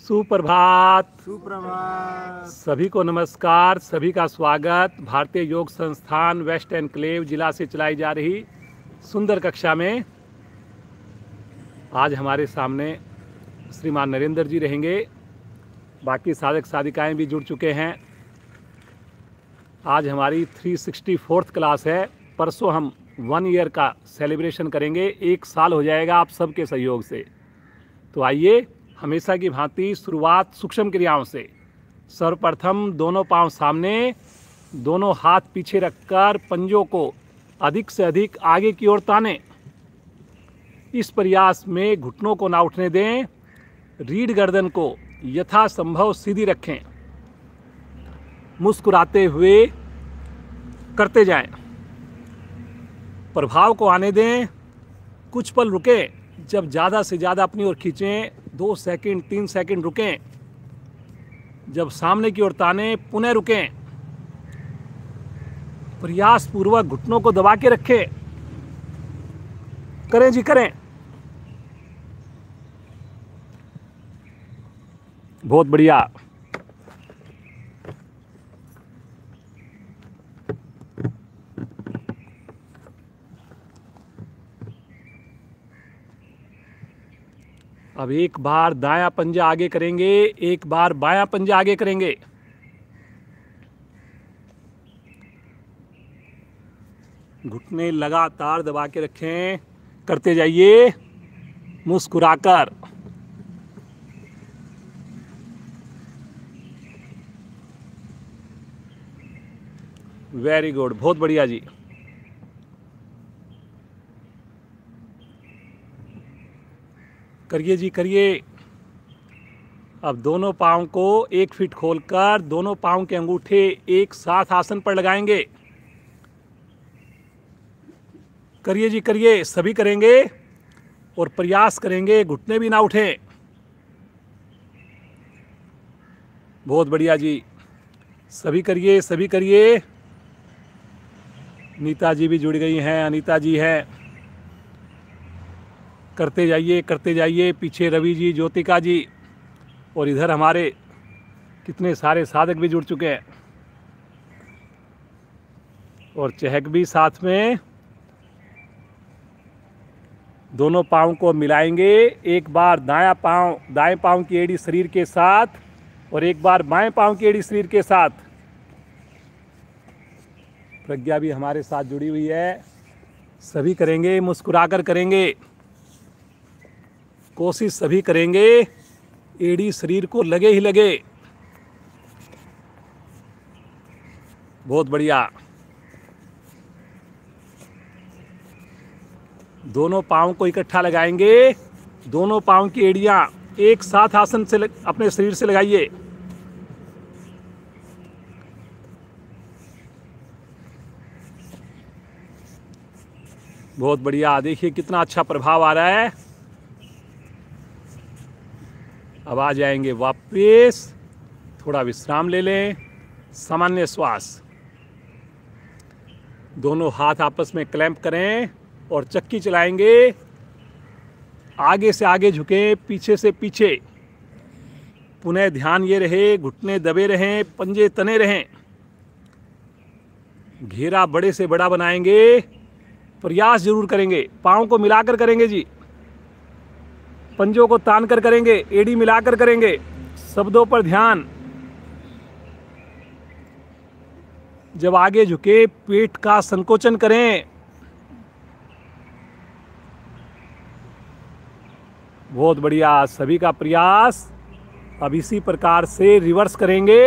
सुप्रभात। सुप्रभात। सभी को नमस्कार, सभी का स्वागत। भारतीय योग संस्थान वेस्ट एनक्लेव जिला से चलाई जा रही सुंदर कक्षा में आज हमारे सामने श्रीमान नरेंद्र जी रहेंगे। बाकी साधक साधिकाएं भी जुड़ चुके हैं। आज हमारी 364th क्लास है। परसों हम 1 ईयर का सेलिब्रेशन करेंगे। 1 साल हो जाएगा आप सबके सहयोग से। तो आइए, हमेशा की भांति शुरुआत सूक्ष्म क्रियाओं से। सर्वप्रथम दोनों पांव सामने, दोनों हाथ पीछे रखकर पंजों को अधिक से अधिक आगे की ओर ताने। इस प्रयास में घुटनों को ना उठने दें। रीढ़ गर्दन को यथासंभव सीधी रखें। मुस्कुराते हुए करते जाएं। प्रभाव को आने दें। कुछ पल रुकें। जब ज़्यादा से ज़्यादा अपनी ओर खींचें, 2 सेकंड 3 सेकंड रुकें। जब सामने की ओर ताने, पुनः रुकें। प्रयास पूर्वक घुटनों को दबा के रखें। करें जी, करें। बहुत बढ़िया। अब एक बार दायां पंजा आगे करेंगे, एक बार बायां पंजा आगे करेंगे। घुटने लगातार दबा के रखें। करते जाइए मुस्कुराकर। वेरी गुड, बहुत बढ़िया जी। करिए जी, करिए। अब दोनों पाँव को 1 फीट खोलकर दोनों पाँव के अंगूठे एक साथ आसन पर लगाएंगे। करिए जी, करिए। सभी करेंगे और प्रयास करेंगे घुटने भी ना उठें। बहुत बढ़िया जी। सभी करिए, सभी करिए। नीता जी भी जुड़ गई हैं, अनीता जी हैं। करते जाइए, करते जाइए। पीछे रवि जी, ज्योतिका जी, और इधर हमारे कितने सारे साधक भी जुड़ चुके हैं। और चहक भी साथ में। दोनों पाँव को मिलाएंगे। एक बार दायां पाँव की एड़ी शरीर के साथ और एक बार बाएं पाँव की एड़ी शरीर के साथ। प्रज्ञा भी हमारे साथ जुड़ी हुई है। सभी करेंगे, मुस्कुराकर करेंगे। कोशिश सभी करेंगे, एड़ी शरीर को लगे ही लगे। बहुत बढ़िया। दोनों पाँव को इकट्ठा लगाएंगे। दोनों पाँव की एड़ियां एक साथ आसन से अपने शरीर से लगाइए। बहुत बढ़िया। देखिए कितना अच्छा प्रभाव आ रहा है। अब आ जाएंगे वापस। थोड़ा विश्राम ले लें। सामान्य श्वास। दोनों हाथ आपस में क्लैंप करें और चक्की चलाएंगे। आगे से आगे झुकें, पीछे से पीछे। पुनः ध्यान ये रहे, घुटने दबे रहें, पंजे तने रहें। घेरा बड़े से बड़ा बनाएंगे। प्रयास जरूर करेंगे। पाँव को मिलाकर करेंगे जी। पंजों को तान कर करेंगे, एड़ी मिलाकर करेंगे। शब्दों पर ध्यान। जब आगे झुके, पेट का संकोचन करें। बहुत बढ़िया। सभी का प्रयास। अब इसी प्रकार से रिवर्स करेंगे।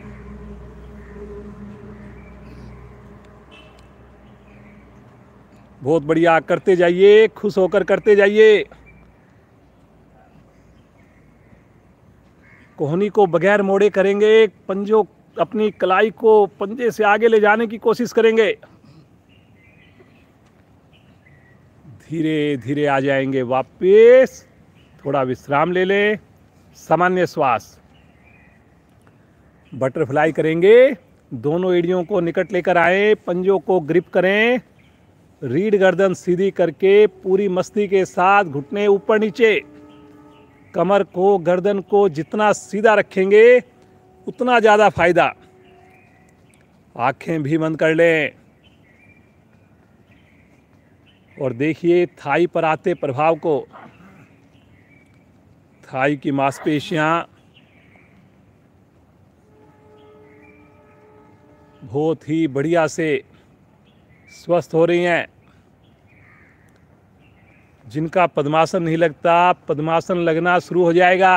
बहुत बढ़िया। करते जाइए, खुश होकर करते जाइए। कोहनी को बगैर मोड़े करेंगे। पंजों, अपनी कलाई को पंजे से आगे ले जाने की कोशिश करेंगे। धीरे धीरे आ जाएंगे वापस। थोड़ा विश्राम ले लें। सामान्य श्वास। बटरफ्लाई करेंगे। दोनों एड़ियों को निकट लेकर आए। पंजों को ग्रिप करें। रीढ़ गर्दन सीधी करके पूरी मस्ती के साथ घुटने ऊपर नीचे। कमर को, गर्दन को जितना सीधा रखेंगे उतना ज़्यादा फायदा। आंखें भी बंद कर लें और देखिए थाई पर आते प्रभाव को। थाई की मांसपेशियां बहुत ही बढ़िया से स्वस्थ हो रही हैं। जिनका पद्मासन नहीं लगता, पद्मासन लगना शुरू हो जाएगा।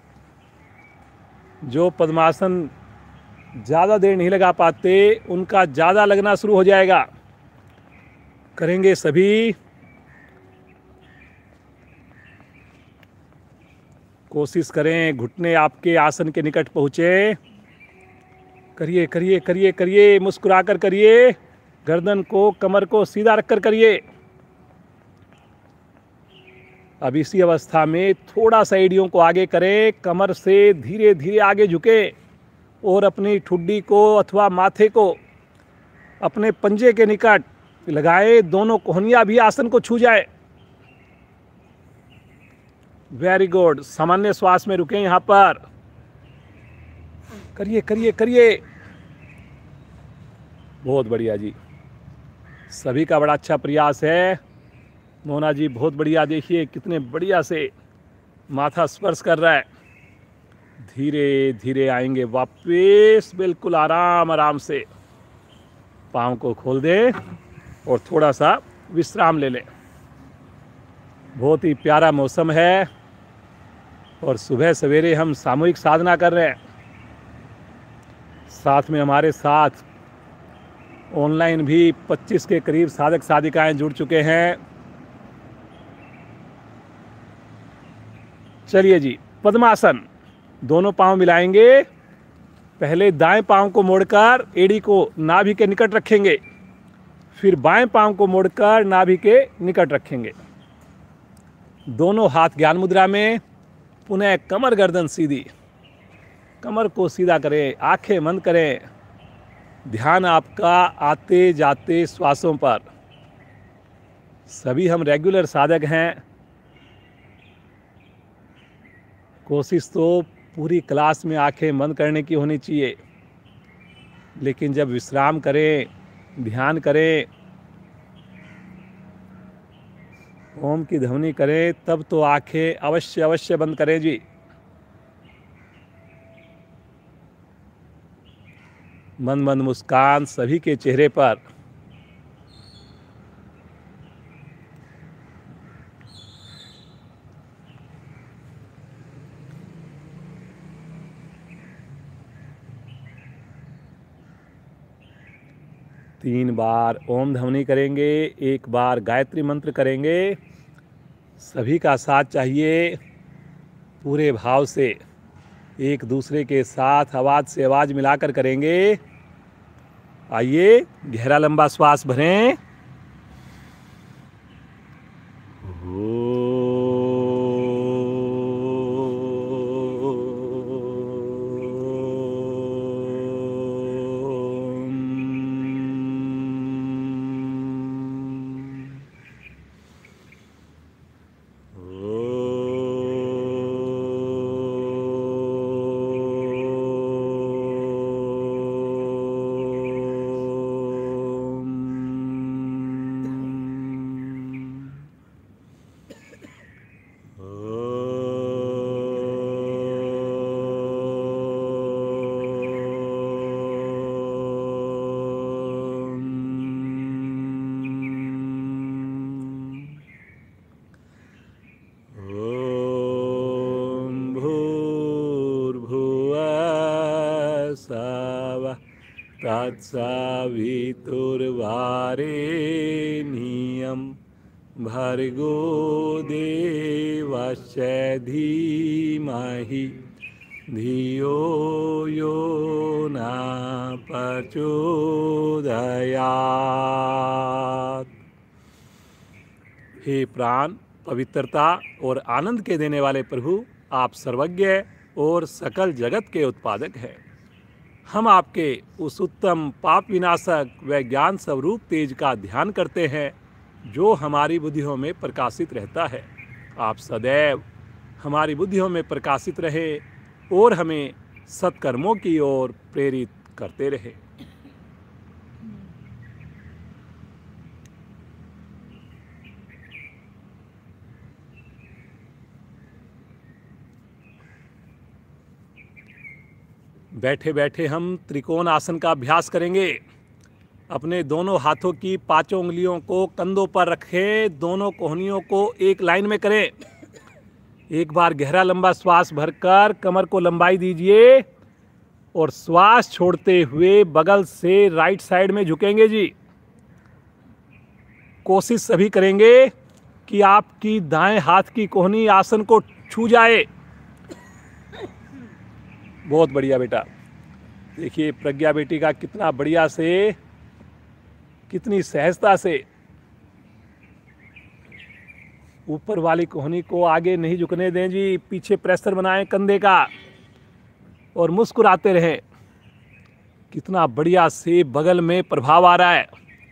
जो पद्मासन ज़्यादा देर नहीं लगा पाते उनका ज़्यादा लगना शुरू हो जाएगा। करेंगे सभी। कोशिश करें घुटने आपके आसन के निकट पहुँचे। करिए करिए करिए करिए, मुस्कुरा कर करिए। गर्दन को, कमर को सीधा रखकर करिए। अब इसी अवस्था में थोड़ा सा एड़ियों को आगे करें, कमर से धीरे धीरे आगे झुके और अपनी ठुड्डी को अथवा माथे को अपने पंजे के निकट लगाए। दोनों कोहनियां भी आसन को छू जाए। Very good. सामान्य श्वास में रुकें यहाँ पर। करिए करिए करिए। बहुत बढ़िया जी, सभी का बड़ा अच्छा प्रयास है। मोना जी बहुत बढ़िया, देखिए कितने बढ़िया से माथा स्पर्श कर रहा है। धीरे धीरे आएंगे वापस, बिल्कुल आराम आराम से। पाँव को खोल दें और थोड़ा सा विश्राम ले लें। बहुत ही प्यारा मौसम है और सुबह सवेरे हम सामूहिक साधना कर रहे हैं। साथ में हमारे साथ ऑनलाइन भी 25 के करीब साधक साधिकाएं जुड़ चुके हैं। चलिए जी, पद्मासन। दोनों पांव मिलाएंगे। पहले दाएं पांव को मोड़कर एड़ी को नाभि के निकट रखेंगे, फिर बाएं पांव को मोड़कर नाभि के निकट रखेंगे। दोनों हाथ ज्ञान मुद्रा में। पुनः कमर गर्दन सीधी। कमर को सीधा करें, आंखें बंद करें। ध्यान आपका आते जाते श्वासों पर। सभी हम रेगुलर साधक हैं। कोशिश तो पूरी क्लास में आंखें बंद करने की होनी चाहिए, लेकिन जब विश्राम करें, ध्यान करें, ओम की ध्वनि करें, तब तो आंखें अवश्य अवश्य बंद करें जी। मंद मंद मुस्कान सभी के चेहरे पर। तीन बार ओम ध्वनि करेंगे, एक बार गायत्री मंत्र करेंगे। सभी का साथ चाहिए। पूरे भाव से एक दूसरे के साथ आवाज़ से आवाज़ मिलाकर करेंगे। आइए, गहरा लंबा श्वास भरें। तत्सवितुर्वरेण्यं भर्गो देवस्य धीमहि धियो यो न प्रचोदयात्। हे प्राण, पवित्रता और आनंद के देने वाले प्रभु, आप सर्वज्ञ और सकल जगत के उत्पादक हैं। हम आपके उस उत्तम पाप विनाशक व ज्ञान स्वरूप तेज का ध्यान करते हैं जो हमारी बुद्धियों में प्रकाशित रहता है। आप सदैव हमारी बुद्धियों में प्रकाशित रहे और हमें सत्कर्मों की ओर प्रेरित करते रहे। बैठे बैठे हम त्रिकोण आसन का अभ्यास करेंगे। अपने दोनों हाथों की पांचों उंगलियों को कंधों पर रखें, दोनों कोहनियों को एक लाइन में करें। एक बार गहरा लंबा श्वास भरकर कमर को लंबाई दीजिए और श्वास छोड़ते हुए बगल से राइट साइड में झुकेंगे जी। कोशिश सभी करेंगे कि आपकी दाएं हाथ की कोहनी आसन को छू जाए। बहुत बढ़िया बेटा। देखिए प्रज्ञा बेटी का कितना बढ़िया से, कितनी सहजता से ऊपर वाली कोहनी को आगे नहीं झुकने दें जी। पीछे प्रेशर बनाएं कंधे का और मुस्कुराते रहें। कितना बढ़िया से बगल में प्रभाव आ रहा है।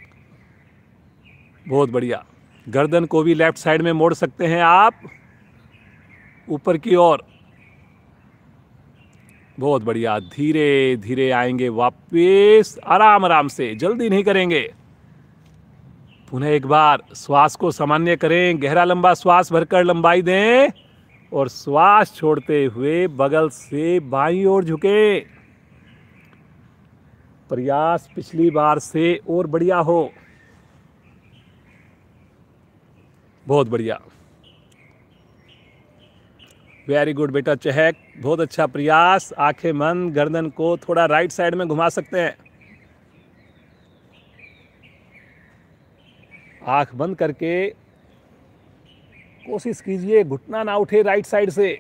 बहुत बढ़िया। गर्दन को भी लेफ्ट साइड में मोड़ सकते हैं आप ऊपर की ओर। बहुत बढ़िया। धीरे धीरे आएंगे वापस, आराम आराम से, जल्दी नहीं करेंगे। पुनः एक बार श्वास को सामान्य करें। गहरा लंबा श्वास भरकर लंबाई दें और श्वास छोड़ते हुए बगल से बाईं ओर झुके। प्रयास पिछली बार से और बढ़िया हो। बहुत बढ़िया। वेरी गुड बेटा चहक, बहुत अच्छा प्रयास। आंखें बंद, गर्दन को थोड़ा राइट साइड में घुमा सकते हैं। आंख बंद करके कोशिश कीजिए घुटना ना उठे राइट साइड से।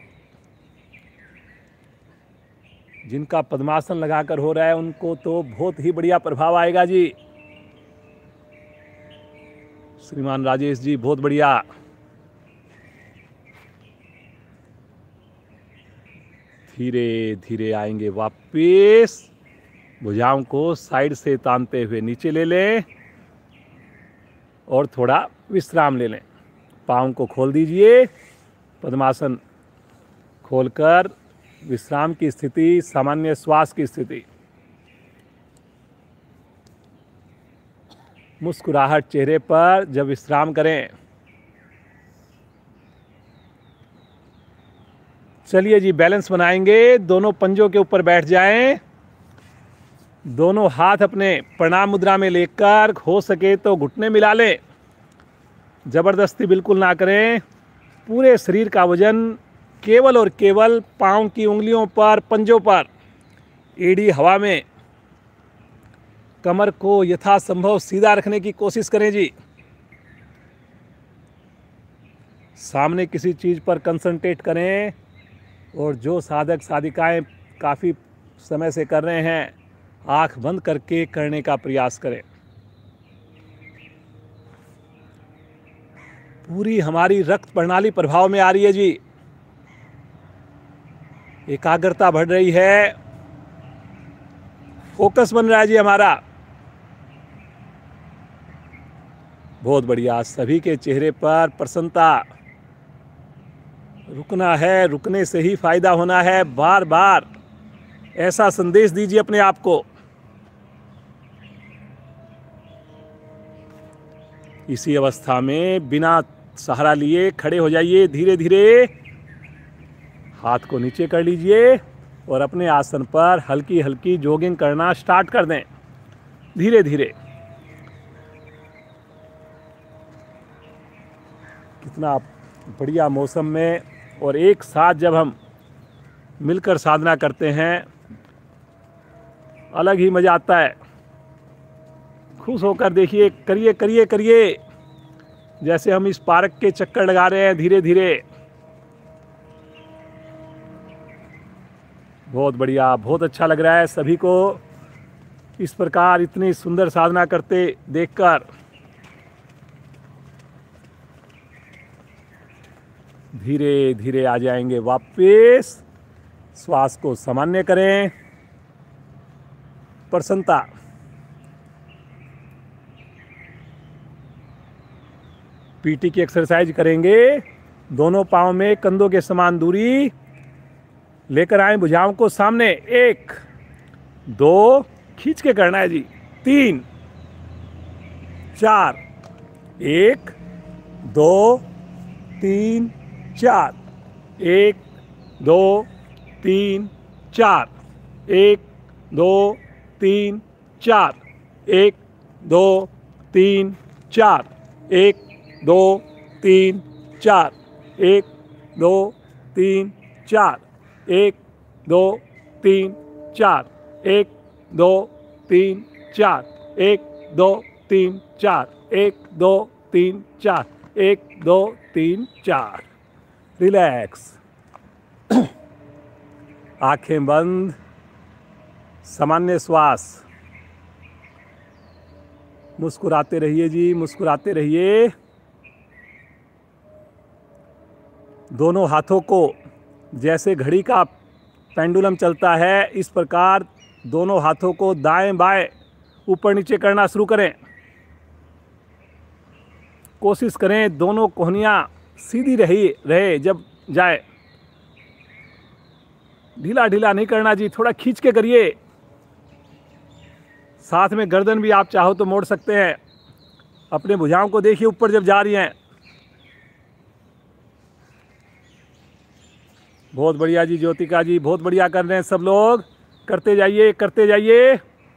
जिनका पद्मासन लगाकर हो रहा है उनको तो बहुत ही बढ़िया प्रभाव आएगा जी। श्रीमान राजेश जी बहुत बढ़िया। धीरे धीरे आएंगे वापस। भुजाओं को साइड से तानते हुए नीचे ले लें और थोड़ा विश्राम ले लें। पाँव को खोल दीजिए। पद्मासन खोलकर विश्राम की स्थिति, सामान्य श्वास की स्थिति। मुस्कुराहट चेहरे पर जब विश्राम करें। चलिए जी बैलेंस बनाएंगे। दोनों पंजों के ऊपर बैठ जाएं। दोनों हाथ अपने प्रणाम मुद्रा में लेकर हो सके तो घुटने मिला लें। जबरदस्ती बिल्कुल ना करें। पूरे शरीर का वजन केवल और केवल पांव की उंगलियों पर, पंजों पर। एड़ी हवा में। कमर को यथासंभव सीधा रखने की कोशिश करें जी। सामने किसी चीज पर कंसंट्रेट करें और जो साधक साधिकाएं काफ़ी समय से कर रहे हैं, आंख बंद करके करने का प्रयास करें। पूरी हमारी रक्त प्रणाली प्रभाव में आ रही है जी। एकाग्रता बढ़ रही है। फोकस बन रहा है जी हमारा। बहुत बढ़िया। सभी के चेहरे पर प्रसन्नता। रुकना है, रुकने से ही फायदा होना है। बार बार ऐसा संदेश दीजिए अपने आप को। इसी अवस्था में बिना सहारा लिए खड़े हो जाइए। धीरे धीरे हाथ को नीचे कर लीजिए और अपने आसन पर हल्की हल्की जॉगिंग करना स्टार्ट कर दें। धीरे धीरे। कितना बढ़िया मौसम में और एक साथ जब हम मिलकर साधना करते हैं, अलग ही मजा आता है। खुश होकर देखिए, करिए करिए करिए। जैसे हम इस पार्क के चक्कर लगा रहे हैं धीरे धीरे। बहुत बढ़िया। बहुत अच्छा लग रहा है सभी को इस प्रकार इतनी सुंदर साधना करते देखकर। धीरे धीरे आ जाएंगे वापस। श्वास को सामान्य करें। प्रसन्नता। पीटी की एक्सरसाइज करेंगे दोनों पाँव में कंधों के समान दूरी लेकर आए, भुजाओं को सामने, 1 2 खींच के करना है जी, 3 4, 1 2 3 4, 1 2 3 4, 1 2 3 4, 1 2 3 4, 1 2 3 4, 1 2 3 4, 1 2 3 4, 1 2 3 4, 1 2 3 4, 1 2 3 4, 1 2 3 4। रिलैक्स, आंखें बंद, सामान्य श्वास। मुस्कुराते रहिए जी, मुस्कुराते रहिए। दोनों हाथों को जैसे घड़ी का पेंडुलम चलता है, इस प्रकार दोनों हाथों को दाएं बाएं ऊपर नीचे करना शुरू करें। कोशिश करें दोनों कोहनियाँ सीधी रहे जब जाए। ढीला ढीला नहीं करना जी, थोड़ा खींच के करिए। साथ में गर्दन भी आप चाहो तो मोड़ सकते हैं। अपने भुजाओं को देखिए ऊपर जब जा रही हैं। बहुत बढ़िया जी ज्योतिका जी, बहुत बढ़िया कर रहे हैं सब लोग। करते जाइए, करते जाइए।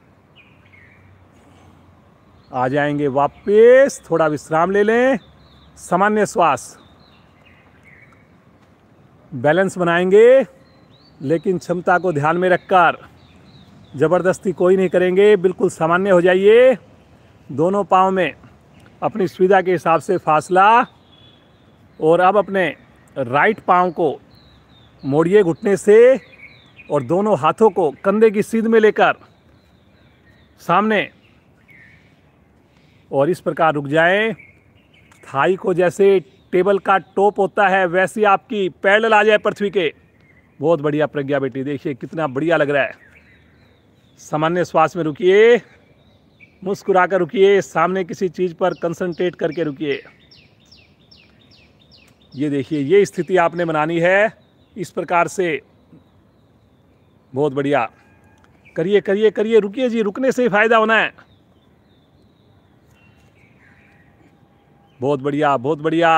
आ जाएंगे वापस, थोड़ा विश्राम ले लें, सामान्य श्वास। बैलेंस बनाएंगे, लेकिन क्षमता को ध्यान में रखकर। ज़बरदस्ती कोई नहीं करेंगे, बिल्कुल सामान्य हो जाइए। दोनों पाँव में अपनी सुविधा के हिसाब से फासला। और अब अपने राइट पाँव को मोड़िए घुटने से और दोनों हाथों को कंधे की सीध में लेकर सामने, और इस प्रकार रुक जाएं। थाई को जैसे टेबल का टॉप होता है वैसे आपकी पैरेलल आ जाए पृथ्वी के। बहुत बढ़िया प्रज्ञा बेटी, देखिए कितना बढ़िया लग रहा है। सामान्य श्वास में रुकिए, मुस्कुरा कर रुकिए, सामने किसी चीज़ पर कंसंट्रेट करके रुकिए। ये देखिए, ये स्थिति आपने बनानी है इस प्रकार से। बहुत बढ़िया, करिए करिए करिए, रुकिए जी, रुकने से ही फायदा होना है। बहुत बढ़िया, बहुत बढ़िया।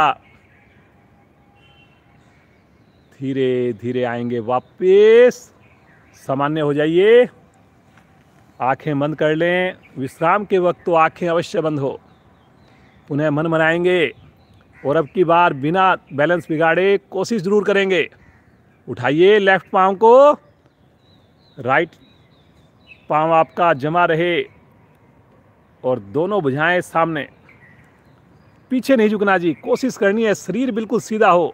धीरे धीरे आएंगे वापस, सामान्य हो जाइए। आंखें बंद कर लें। विश्राम के वक्त तो आंखें अवश्य बंद हो। पुनः मन बनाएंगे और अब की बार बिना बैलेंस बिगाड़े कोशिश जरूर करेंगे। उठाइए लेफ्ट पाँव को, राइट पाँव आपका जमा रहे और दोनों भुजाएं सामने। पीछे नहीं झुकना जी, कोशिश करनी है शरीर बिल्कुल सीधा हो,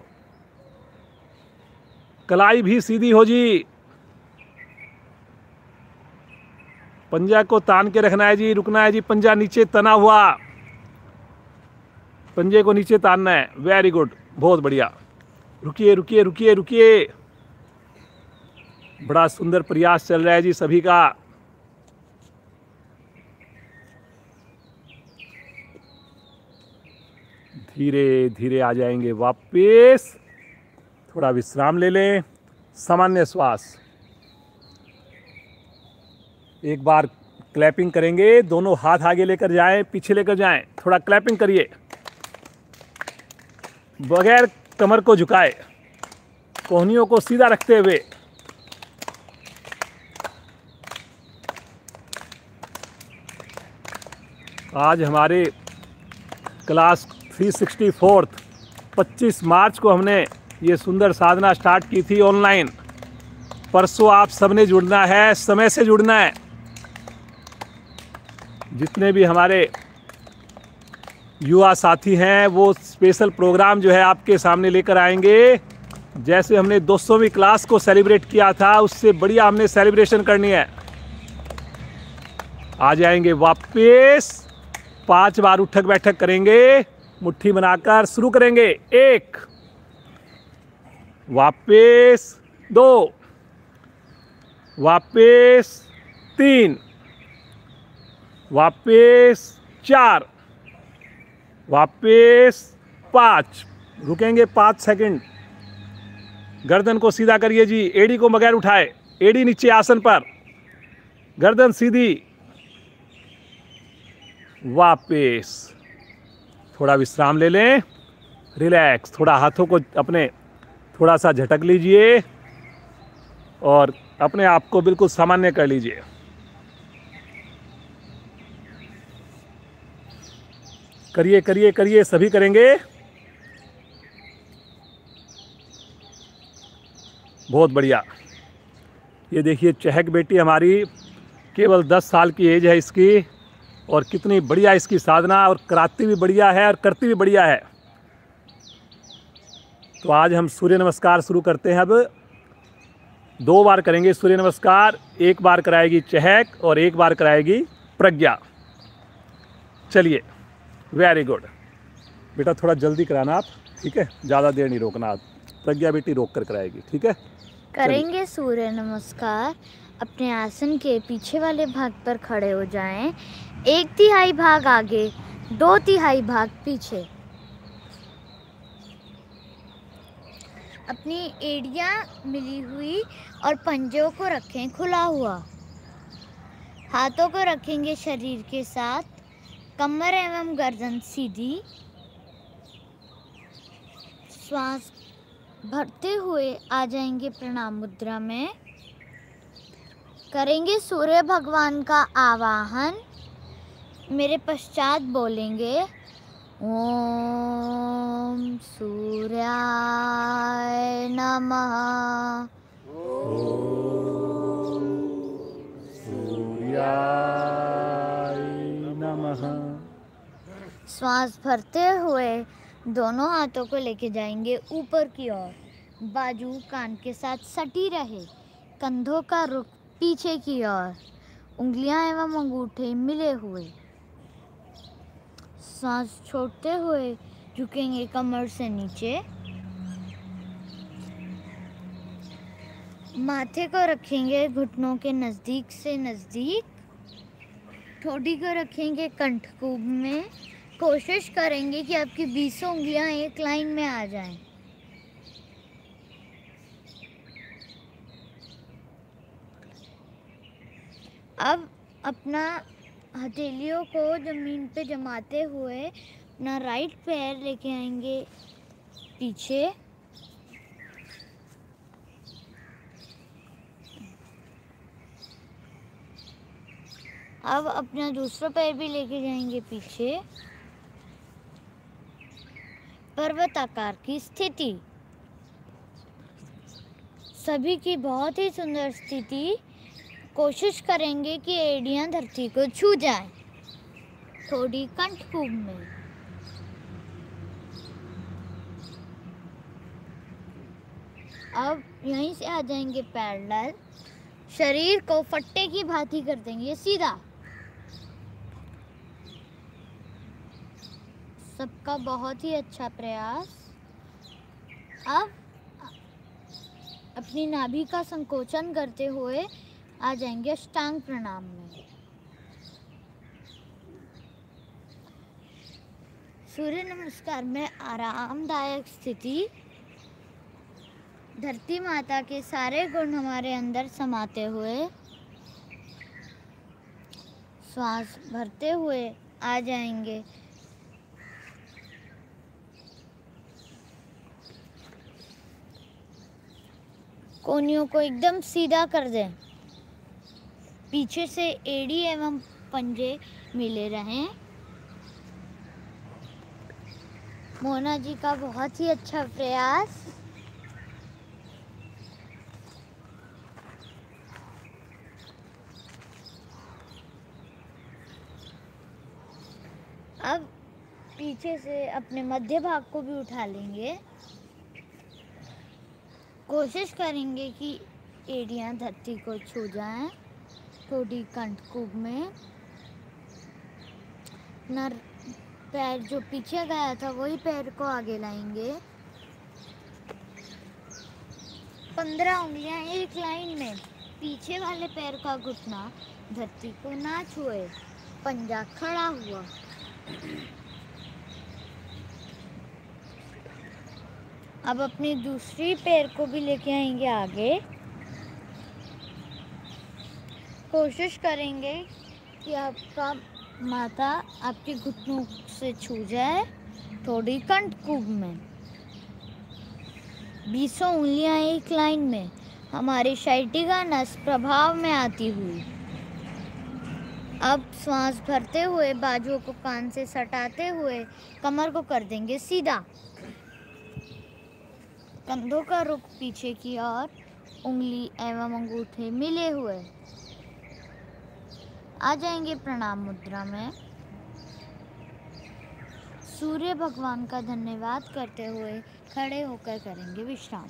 कलाई भी सीधी हो जी। पंजा को तान के रखना है जी, रुकना है जी। पंजा नीचे तना हुआ, पंजे को नीचे तानना है। वेरी गुड, बहुत बढ़िया। रुकिए रुकिए रुकिए रुकिए। बड़ा सुंदर प्रयास चल रहा है जी सभी का। धीरे धीरे आ जाएंगे वापस, थोड़ा विश्राम ले लें, सामान्य श्वास। एक बार क्लैपिंग करेंगे, दोनों हाथ आगे लेकर जाएं, पीछे लेकर जाएं। थोड़ा क्लैपिंग करिए बगैर कमर को झुकाए, कोहनियों को सीधा रखते हुए। आज हमारे क्लास 364 25 मार्च को हमने ये सुंदर साधना स्टार्ट की थी ऑनलाइन। परसों आप सबने जुड़ना है, समय से जुड़ना है। जितने भी हमारे युवा साथी हैं वो स्पेशल प्रोग्राम जो है आपके सामने लेकर आएंगे। जैसे हमने 200वीं क्लास को सेलिब्रेट किया था, उससे बढ़िया हमने सेलिब्रेशन करनी है। आ जाएंगे वापस, 5 बार उठक बैठक करेंगे, मुट्ठी बनाकर शुरू करेंगे। 1, वापस 2, वापस 3, वापस 4, वापस 5, रुकेंगे 5 सेकंड। गर्दन को सीधा करिए जी, एड़ी को बगैर उठाए, एड़ी नीचे आसन पर, गर्दन सीधी, वापस थोड़ा विश्राम ले लें, रिलैक्स, थोड़ा हाथों को अपने थोड़ा सा झटक लीजिए और अपने आप को बिल्कुल सामान्य कर लीजिए। करिए करिए करिए, सभी करेंगे। बहुत बढ़िया। ये देखिए चहक बेटी हमारी, केवल 10 साल की एज है इसकी, और कितनी बढ़िया इसकी साधना, और कराती भी बढ़िया है और करती भी बढ़िया है। तो आज हम सूर्य नमस्कार शुरू करते हैं। अब 2 बार करेंगे सूर्य नमस्कार, 1 बार कराएगी चहक और 1 बार कराएगी प्रज्ञा। चलिए, वेरी गुड बेटा, थोड़ा जल्दी कराना आप, ठीक है, ज़्यादा देर नहीं रोकना आप। प्रज्ञा बेटी रोक कर कराएगी, ठीक है। करेंगे सूर्य नमस्कार। अपने आसन के पीछे वाले भाग पर खड़े हो जाएं। 1/3 भाग आगे, 2/3 भाग पीछे। अपनी एड़ियां मिली हुई और पंजों को रखें खुला हुआ। हाथों को रखेंगे शरीर के साथ, कमर एवं गर्दन सीधी। श्वास भरते हुए आ जाएंगे प्रणाम मुद्रा में। करेंगे सूर्य भगवान का आवाहन। मेरे पश्चात बोलेंगे ओम सूर्याय नमः। ओम सूर्याय नमः। श्वास भरते हुए दोनों हाथों को लेके जाएंगे ऊपर की ओर। बाजू कान के साथ सटी रहे, कंधों का रुख पीछे की ओर, उंगलियां एवं अंगूठे मिले हुए। सांस छोड़ते हुए झुकेंगे कमर से नीचे। माथे को रखेंगे घुटनों के नज़दीक से नज़दीक। ठोड़ी को रखेंगे कंठकूब में। कोशिश करेंगे कि आपकी 20 उंगलियां एक लाइन में आ जाएं। अब अपना हथेलियों को जमीन पे जमाते हुए अपना राइट पैर लेके आएंगे पीछे। अब अपना दूसरा पैर भी लेके जाएंगे पीछे। पर्वताकार की स्थिति, सभी की बहुत ही सुंदर स्थिति। कोशिश करेंगे कि एड़ियां धरती को छू जाएं। थोड़ी कंठकूब में। अब यहीं से आ जाएंगे पैरेलल। शरीर को फट्टे की भांति कर देंगे सीधा। सबका बहुत ही अच्छा प्रयास। अब अपनी नाभि का संकोचन करते हुए आ जाएंगे अष्टांग प्रणाम में। सूर्य नमस्कार में आरामदायक स्थिति। धरती माता के सारे गुण हमारे अंदर समाते हुए श्वास भरते हुए आ जाएंगे कोहनियों को एकदम सीधा कर दें। पीछे से एड़ी एवं पंजे मिले रहें। मोना जी का बहुत ही अच्छा प्रयास। अब पीछे से अपने मध्य भाग को भी उठा लेंगे। कोशिश करेंगे कि एड़ियां धरती को छू जाएं। थोड़ी कंठकूब में। नर पैर जो पीछे गया था वही पैर को आगे लाएंगे। 15 उंगलियां एक लाइन में। पीछे वाले पैर का घुटना धरती को ना छुए। पंजा खड़ा हुआ। अब अपनी दूसरी पैर को भी लेके आएंगे आगे। कोशिश करेंगे कि आपका माथा आपके घुटनों से छू जाए, थोड़ी कंठकूप में। 20 उंगलियां एक लाइन में हमारी शाइटिका नस प्रभाव में आती हुई। अब श्वास भरते हुए बाजुओं को कान से सटाते हुए कमर को कर देंगे सीधा। कंधों का रुख पीछे की ओर, उंगली एवं अंगूठे मिले हुए। आ जाएंगे प्रणाम मुद्रा में। सूर्य भगवान का धन्यवाद करते हुए खड़े होकर करेंगे विश्राम।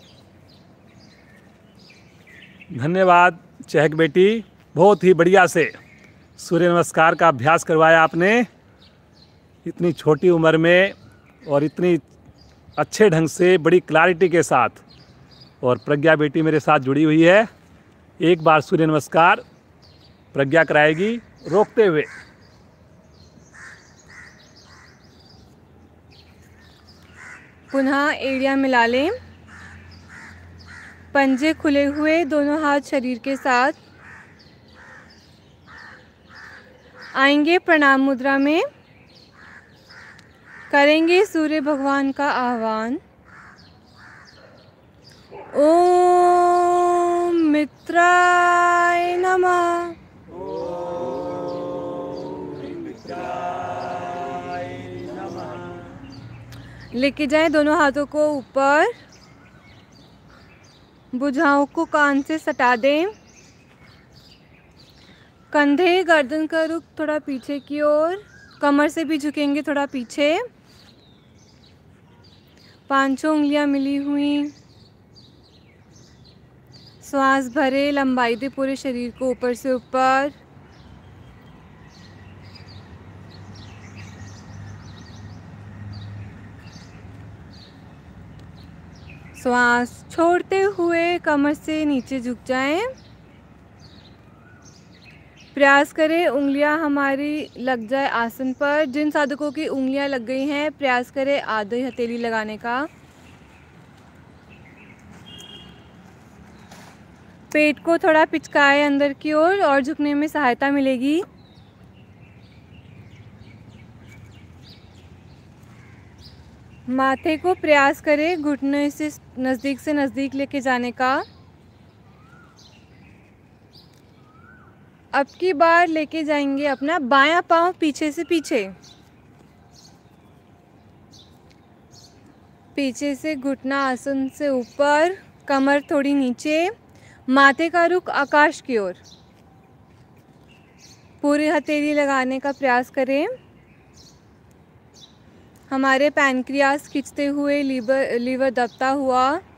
धन्यवाद चहक बेटी, बहुत ही बढ़िया से सूर्य नमस्कार का अभ्यास करवाया आपने इतनी छोटी उम्र में और इतनी अच्छे ढंग से, बड़ी क्लैरिटी के साथ। और प्रज्ञा बेटी मेरे साथ जुड़ी हुई है। एक बार सूर्य नमस्कार प्रज्ञा कराएगी रोकते हुए। पुनः एड़ियां मिला लें। पंजे खुले हुए दोनों हाथ शरीर के साथ आएंगे प्रणाम मुद्रा में। करेंगे सूर्य भगवान का आह्वान। ओम मित्राय नमः। लेके जाएं दोनों हाथों को ऊपर, भुजाओं को कान से सटा दें। कंधे गर्दन का रुख थोड़ा पीछे की ओर, कमर से भी झुकेंगे थोड़ा पीछे। पांचों उंगलियां मिली हुई। श्वास भरे, लंबाई दे पूरे शरीर को ऊपर से ऊपर। श्वास छोड़ते हुए कमर से नीचे झुक जाएं। प्रयास करें उंगलियां हमारी लग जाए आसन पर। जिन साधकों की उंगलियां लग गई हैं, प्रयास करें आधी हथेली लगाने का। पेट को थोड़ा पिचकाए अंदर की ओर और झुकने में सहायता मिलेगी। माथे को प्रयास करें घुटने से नज़दीक लेके जाने का। अब की बार लेके जाएंगे अपना बायां पांव पीछे से पीछे घुटना आसन से ऊपर, कमर थोड़ी नीचे, माथे का रुख आकाश की ओर। पूरी हथेली लगाने का प्रयास करें। हमारे पैनक्रियास खींचते हुए लीवर दबता हुआ।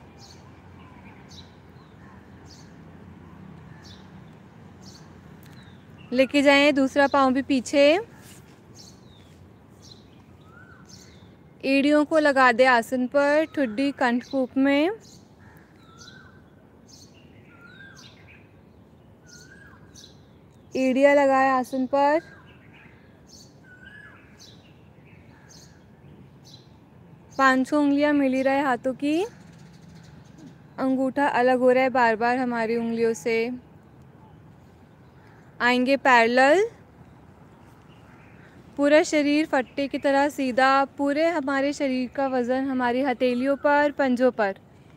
लेके जाएं दूसरा पांव भी पीछे। एड़ियों को लगा दे आसन पर, ठुड्डी कंठकूप में। एड़ियां लगाए आसन पर। पांचों उंगलियां मिली रहे हाथों की। अंगूठा अलग हो रहा है बार बार हमारी उंगलियों से। आएंगे पैरेलल। पूरा शरीर फट्टे की तरह सीधा। पूरे हमारे शरीर का वजन हमारी हथेलियों पर, पंजों पर।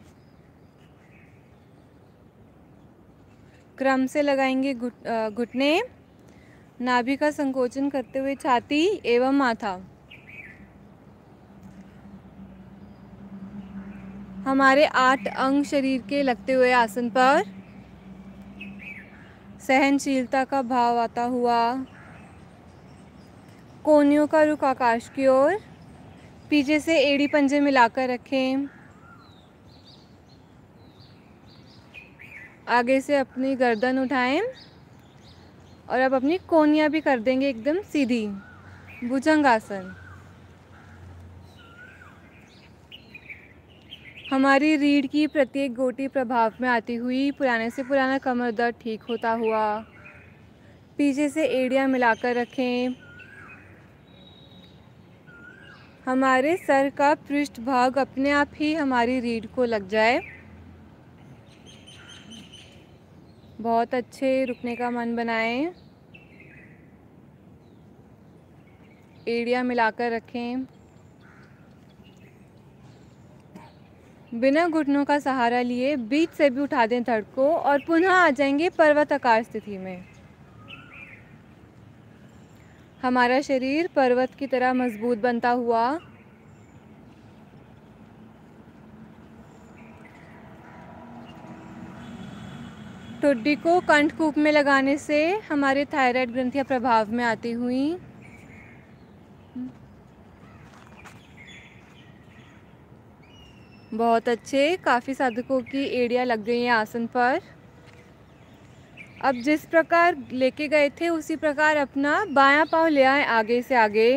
क्रम से लगाएंगे घुटने। नाभि का संकोचन करते हुए छाती एवं माथा। हमारे 8 अंग शरीर के लगते हुए आसन पर। सहनशीलता का भाव आता हुआ। कोहनियों का रुख आकाश की ओर। पीछे से एड़ी पंजे मिलाकर रखें। आगे से अपनी गर्दन उठाएं और अब अपनी कोहनियां भी कर देंगे एकदम सीधी, भुजंगासन। हमारी रीढ़ की प्रत्येक गोटी प्रभाव में आती हुई, पुराने से पुराना कमर दर्द ठीक होता हुआ। पीछे से एड़ियां मिलाकर रखें। हमारे सर का पृष्ठभाग अपने आप ही हमारी रीढ़ को लग जाए। बहुत अच्छे रुकने का मन बनाएं। एड़ियाँ मिलाकर रखें। बिना घुटनों का सहारा लिए बीच से भी उठा दें धड़ को और पुनः आ जाएंगे पर्वताकार स्थिति में। हमारा शरीर पर्वत की तरह मजबूत बनता हुआ ठुड्डी को कंठकूप में लगाने से हमारे थायराइड ग्रंथियां प्रभाव में आती हुई बहुत अच्छे। काफ़ी साधकों की एड़ियाँ लग गई हैं आसन पर। अब जिस प्रकार लेके गए थे उसी प्रकार अपना बायां पांव ले आए आगे से आगे।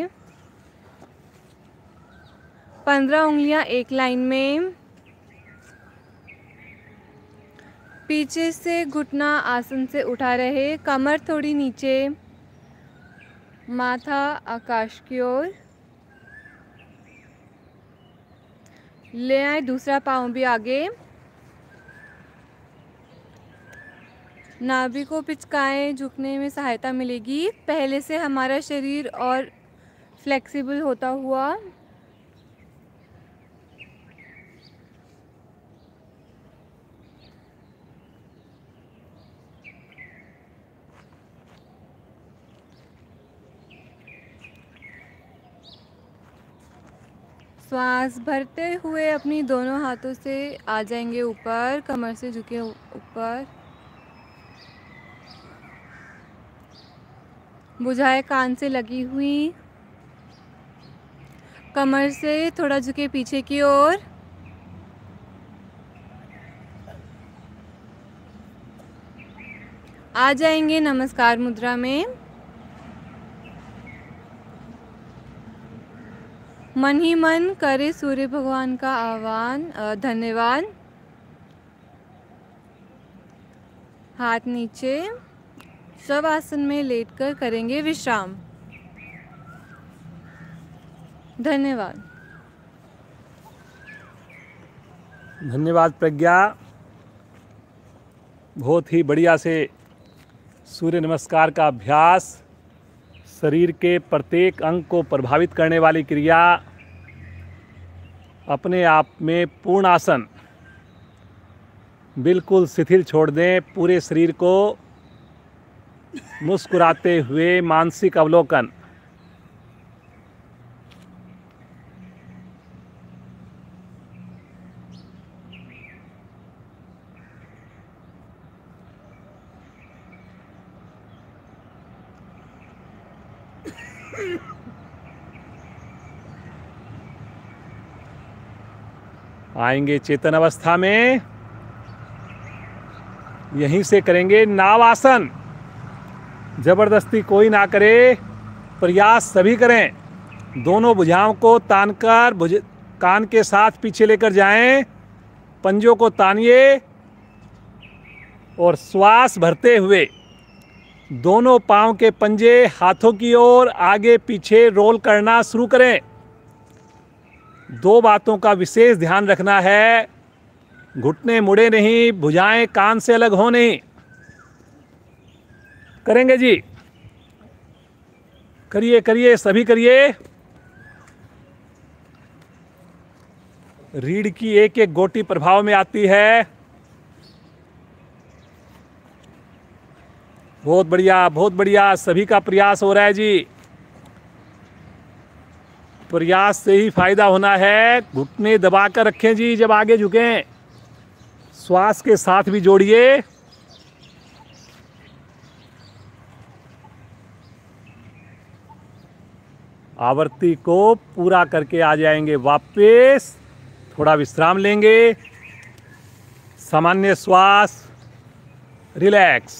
15 उंगलियां एक लाइन में। पीछे से घुटना आसन से उठा रहे, कमर थोड़ी नीचे, माथा आकाश की ओर। ले आए दूसरा पाँव भी आगे। नाभि को पिचकाएं, झुकने में सहायता मिलेगी। पहले से हमारा शरीर और फ्लेक्सिबल होता हुआ। श्वास भरते हुए अपनी दोनों हाथों से आ जाएंगे ऊपर, कमर से झुके ऊपर। बुझाएं कान से लगी हुई, कमर से थोड़ा झुके पीछे की ओर। आ जाएंगे नमस्कार मुद्रा में। मन ही मन करे सूर्य भगवान का आह्वान, धन्यवाद। हाथ नीचे, सब आसन में लेटकर करेंगे विश्राम। धन्यवाद। धन्यवाद प्रज्ञा। बहुत ही बढ़िया से सूर्य नमस्कार का अभ्यास, शरीर के प्रत्येक अंग को प्रभावित करने वाली क्रिया, अपने आप में पूर्ण आसन, बिल्कुल शिथिल छोड़ दें पूरे शरीर को। मुस्कुराते हुए मानसिक अवलोकन। आएंगे चेतन अवस्था में। यहीं से करेंगे नाव आसन। जबरदस्ती कोई ना करे, प्रयास सभी करें। दोनों भुजाओं को तानकर कान के साथ पीछे लेकर जाएं। पंजों को तानिए और श्वास भरते हुए दोनों पांव के पंजे हाथों की ओर आगे पीछे रोल करना शुरू करें। दो बातों का विशेष ध्यान रखना है, घुटने मुड़े नहीं, भुजाएं कान से अलग हो नहीं। करेंगे जी, करिए करिए, सभी करिए। रीढ़ की एक एक गोटी प्रभाव में आती है। बहुत बढ़िया, बहुत बढ़िया, सभी का प्रयास हो रहा है जी। प्रयास से ही फायदा होना है। घुटने दबा कर रखें जी जब आगे झुकें। श्वास के साथ भी जोड़िए। आवृत्ति को पूरा करके आ जाएंगे वापस। थोड़ा विश्राम लेंगे। सामान्य श्वास, रिलैक्स।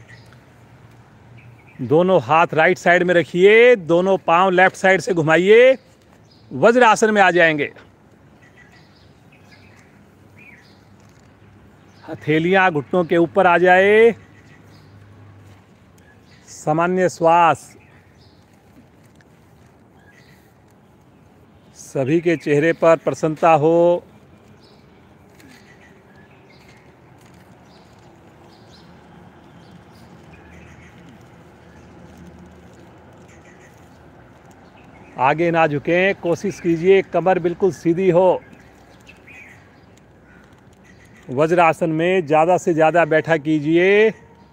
दोनों हाथ राइट साइड में रखिए, दोनों पांव लेफ्ट साइड से घुमाइए। वज्रासन में आ जाएंगे। हथेलियां घुटनों के ऊपर आ जाए। सामान्य श्वास, सभी के चेहरे पर प्रसन्नता हो। आगे ना झुकें, कोशिश कीजिए कमर बिल्कुल सीधी हो। वज्रासन में ज़्यादा से ज़्यादा बैठा कीजिए,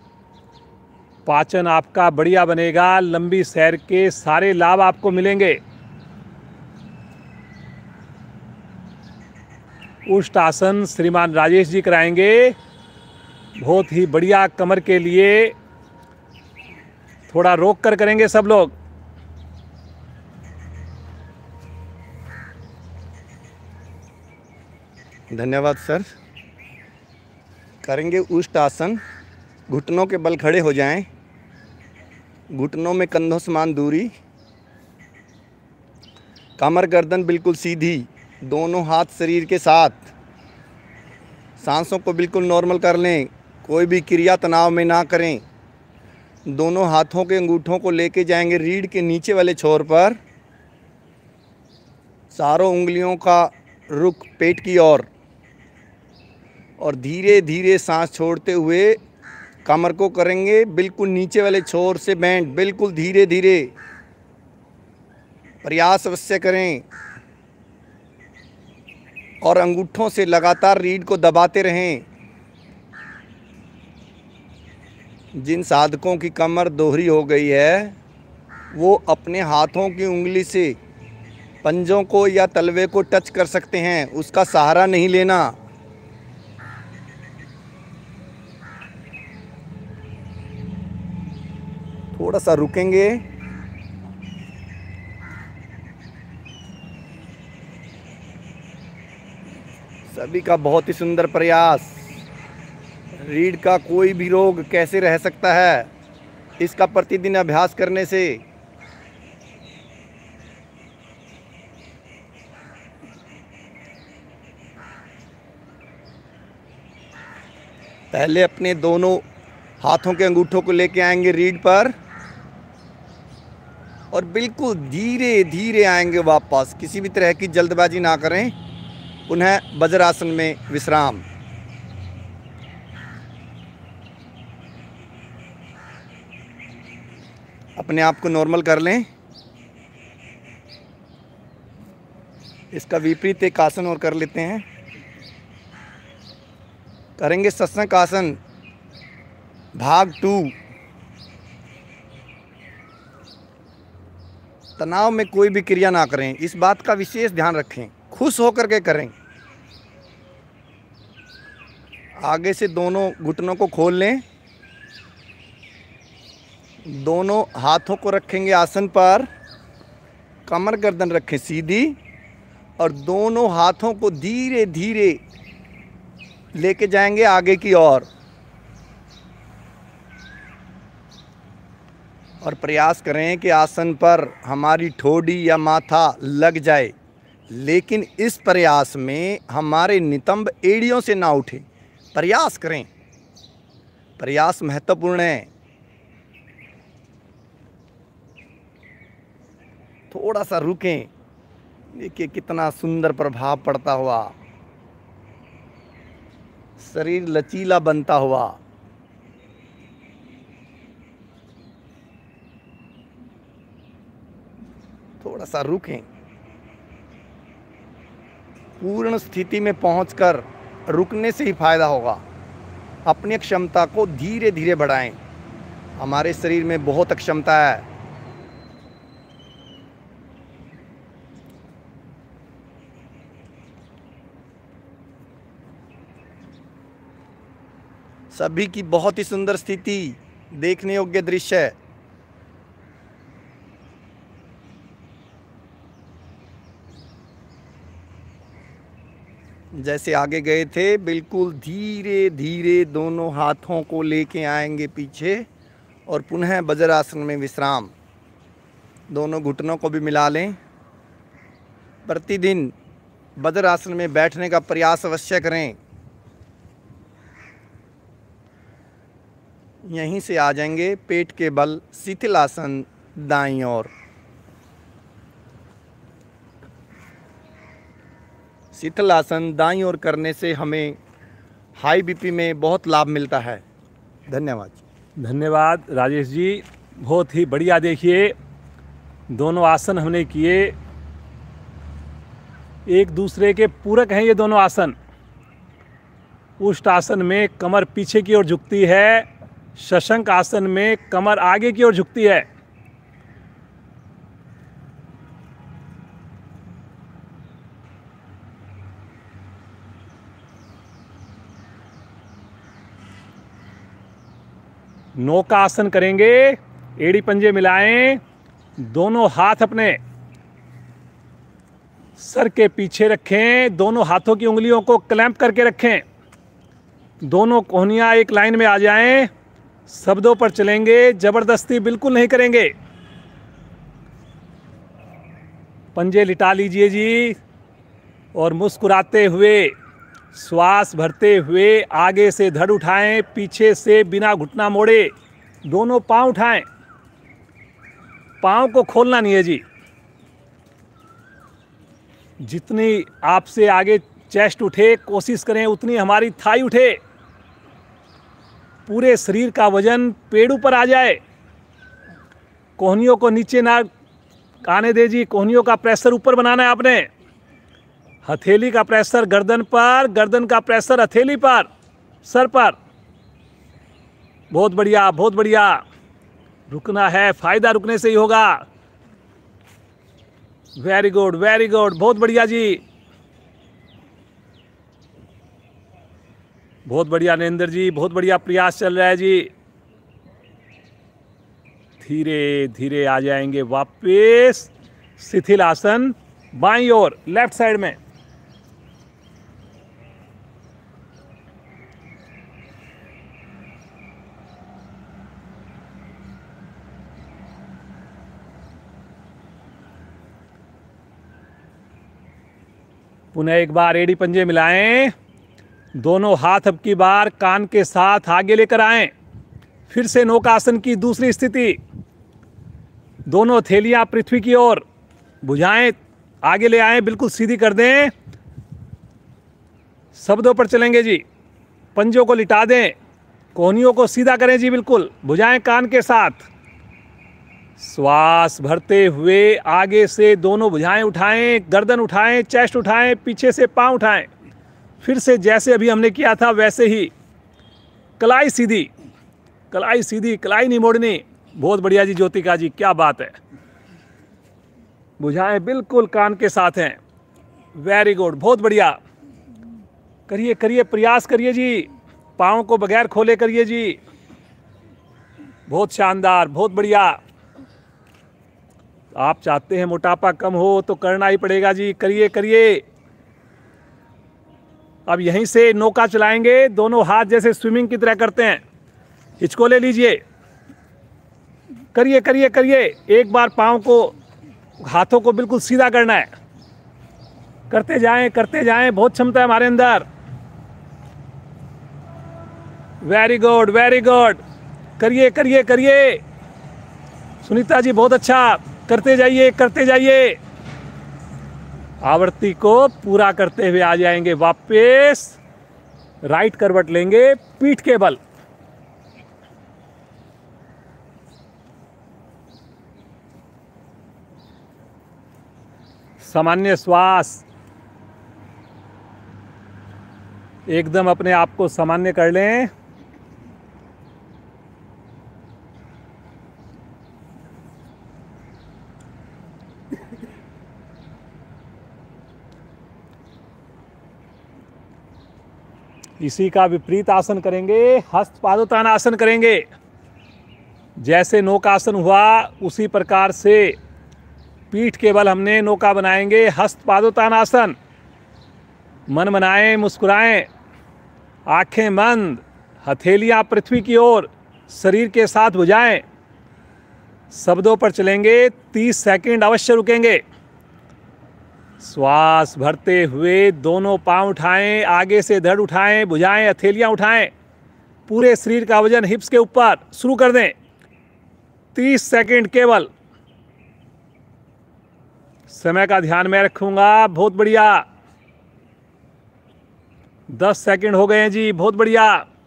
पाचन आपका बढ़िया बनेगा, लंबी सैर के सारे लाभ आपको मिलेंगे। उष्ट आसन श्रीमान राजेश जी कराएंगे, बहुत ही बढ़िया कमर के लिए। थोड़ा रोक कर करेंगे सब लोग। धन्यवाद सर। करेंगे उष्ट आसन। घुटनों के बल खड़े हो जाएं, घुटनों में कंधों समान दूरी, कमर गर्दन बिल्कुल सीधी, दोनों हाथ शरीर के साथ। सांसों को बिल्कुल नॉर्मल कर लें, कोई भी क्रिया तनाव में ना करें। दोनों हाथों के अंगूठों को लेके जाएंगे रीढ़ के नीचे वाले छोर पर, चारों उंगलियों का रुख पेट की ओर, और धीरे धीरे सांस छोड़ते हुए कमर को करेंगे बिल्कुल नीचे वाले छोर से बेंड, बिल्कुल धीरे धीरे। प्रयास अवश्य करें और अंगूठों से लगातार रीढ़ को दबाते रहें। जिन साधकों की कमर दोहरी हो गई है वो अपने हाथों की उंगली से पंजों को या तलवे को टच कर सकते हैं, उसका सहारा नहीं लेना। थोड़ा सा रुकेंगे। सभी का बहुत ही सुंदर प्रयास। रीढ़ का कोई भी रोग कैसे रह सकता है इसका प्रतिदिन अभ्यास करने से। पहले अपने दोनों हाथों के अंगूठों को लेके आएंगे रीढ़ पर और बिल्कुल धीरे धीरे आएंगे वापस। किसी भी तरह की जल्दबाजी ना करें। पुनः वज्रासन में विश्राम। अपने आप को नॉर्मल कर लें। इसका विपरीत एक आसन और कर लेते हैं। करेंगे सत्संग आसन भाग 2। तनाव में कोई भी क्रिया ना करें, इस बात का विशेष ध्यान रखें। खुश होकर के करें। आगे से दोनों घुटनों को खोल लें, दोनों हाथों को रखेंगे आसन पर, कमर गर्दन रखें सीधी और दोनों हाथों को धीरे धीरे लेके जाएंगे आगे की ओर और प्रयास करें कि आसन पर हमारी ठोड़ी या माथा लग जाए, लेकिन इस प्रयास में हमारे नितंब एड़ियों से ना उठे। प्रयास करें, प्रयास महत्वपूर्ण है। थोड़ा सा रुकें। देखिए कितना सुंदर प्रभाव पड़ता हुआ, शरीर लचीला बनता हुआ। थोड़ा सा रुकें। पूर्ण स्थिति में पहुंचकर रुकने से ही फायदा होगा। अपनी क्षमता को धीरे धीरे बढ़ाएं। हमारे शरीर में बहुत क्षमता है। सभी की बहुत ही सुंदर स्थिति, देखने योग्य दृश्य है। जैसे आगे गए थे बिल्कुल धीरे धीरे दोनों हाथों को लेके आएंगे पीछे और पुनः वज्रासन में विश्राम। दोनों घुटनों को भी मिला लें। प्रतिदिन वज्रासन में बैठने का प्रयास अवश्य करें। यहीं से आ जाएंगे पेट के बल शिथिलासन दाईं ओर। शीतल आसन दाईं ओर करने से हमें हाई बीपी में बहुत लाभ मिलता है। धन्यवाद। धन्यवाद राजेश जी, बहुत ही बढ़िया। देखिए दोनों आसन हमने किए, एक दूसरे के पूरक हैं ये दोनों आसन। उष्ट आसन में कमर पीछे की ओर झुकती है, शशंक आसन में कमर आगे की ओर झुकती है। नौका आसन करेंगे, एड़ी पंजे मिलाएं, दोनों हाथ अपने सर के पीछे रखें, दोनों हाथों की उंगलियों को क्लैंप करके रखें, दोनों कोहनियां एक लाइन में आ जाएं। शब्दों पर चलेंगे, जबरदस्ती बिल्कुल नहीं करेंगे। पंजे लिटा लीजिए जी और मुस्कुराते हुए श्वास भरते हुए आगे से धड़ उठाएं, पीछे से बिना घुटना मोड़े दोनों पांव उठाएं। पांव को खोलना नहीं है जी। जितनी आपसे आगे चेस्ट उठे कोशिश करें उतनी हमारी थाई उठे, पूरे शरीर का वजन पेड़ों पर आ जाए। कोहनियों को नीचे ना आने दे जी, कोहनियों का प्रेशर ऊपर बनाना है आपने। हथेली का प्रेशर गर्दन पर, गर्दन का प्रेशर हथेली पर, सर पर। बहुत बढ़िया, बहुत बढ़िया। रुकना है, फायदा रुकने से ही होगा। वेरी गुड, वेरी गुड, बहुत बढ़िया जी, बहुत बढ़िया नरेंद्र जी, बहुत बढ़िया प्रयास चल रहा है जी। धीरे धीरे आ जाएंगे वापस शिथिल आसन बाईं ओर, लेफ्ट साइड में। पुनः एक बार एड़ी पंजे मिलाएं, दोनों हाथ अब की बार कान के साथ आगे लेकर आएं। फिर से नौकासन की दूसरी स्थिति, दोनों हथेलियां पृथ्वी की ओर, भुजाएं आगे ले आएं, बिल्कुल सीधी कर दें। शब्दों पर चलेंगे जी, पंजों को लिटा दें, कोहनियों को सीधा करें जी, बिल्कुल भुजाएं कान के साथ। श्वास भरते हुए आगे से दोनों भुजाएं उठाएं, गर्दन उठाएं, चेस्ट उठाएं, पीछे से पांव उठाएं। फिर से जैसे अभी हमने किया था वैसे ही, कलाई सीधी, कलाई सीधी, कलाई नहीं मोड़नी। बहुत बढ़िया जी ज्योतिका जी, क्या बात है। भुजाएं बिल्कुल कान के साथ हैं। वेरी गुड, बहुत बढ़िया। करिए करिए, प्रयास करिए जी, पाँव को बगैर खोले करिए जी। बहुत शानदार, बहुत बढ़िया। आप चाहते हैं मोटापा कम हो तो करना ही पड़ेगा जी, करिए करिए। अब यहीं से नौका चलाएंगे, दोनों हाथ जैसे स्विमिंग की तरह करते हैं। हिचकोले लीजिए, करिए करिए करिए। एक बार पाँव को, हाथों को बिल्कुल सीधा करना है। करते जाएं, करते जाएं, बहुत क्षमता है हमारे अंदर। Very good, very good. करिए करिए करिए सुनीता जी, बहुत अच्छा। करते जाइए, करते जाइए। आवृत्ति को पूरा करते हुए आ जाएंगे वापस। राइट करवट लेंगे पीठ के बल। सामान्य श्वास, एकदम अपने आप को सामान्य कर लें। इसी का विपरीत आसन करेंगे, हस्त पादोत्तान आसन करेंगे। जैसे नौकासन हुआ उसी प्रकार से पीठ के बल हमने नौका बनाएंगे। हस्त पादोत्तान आसन। मन बनाएं, मुस्कुराएं, आंखें बंद, हथेलियां पृथ्वी की ओर, शरीर के साथ भुजाएं। शब्दों पर चलेंगे, 30 सेकंड अवश्य रुकेंगे। श्वास भरते हुए दोनों पांव उठाएं, आगे से धड़ उठाएं, भुजाएं, हथेलियां उठाएं, पूरे शरीर का वजन हिप्स के ऊपर। शुरू कर दें, 30 सेकंड केवल। समय का ध्यान मैं रखूंगा। बहुत बढ़िया। 10 सेकंड हो गए हैं जी, बहुत बढ़िया।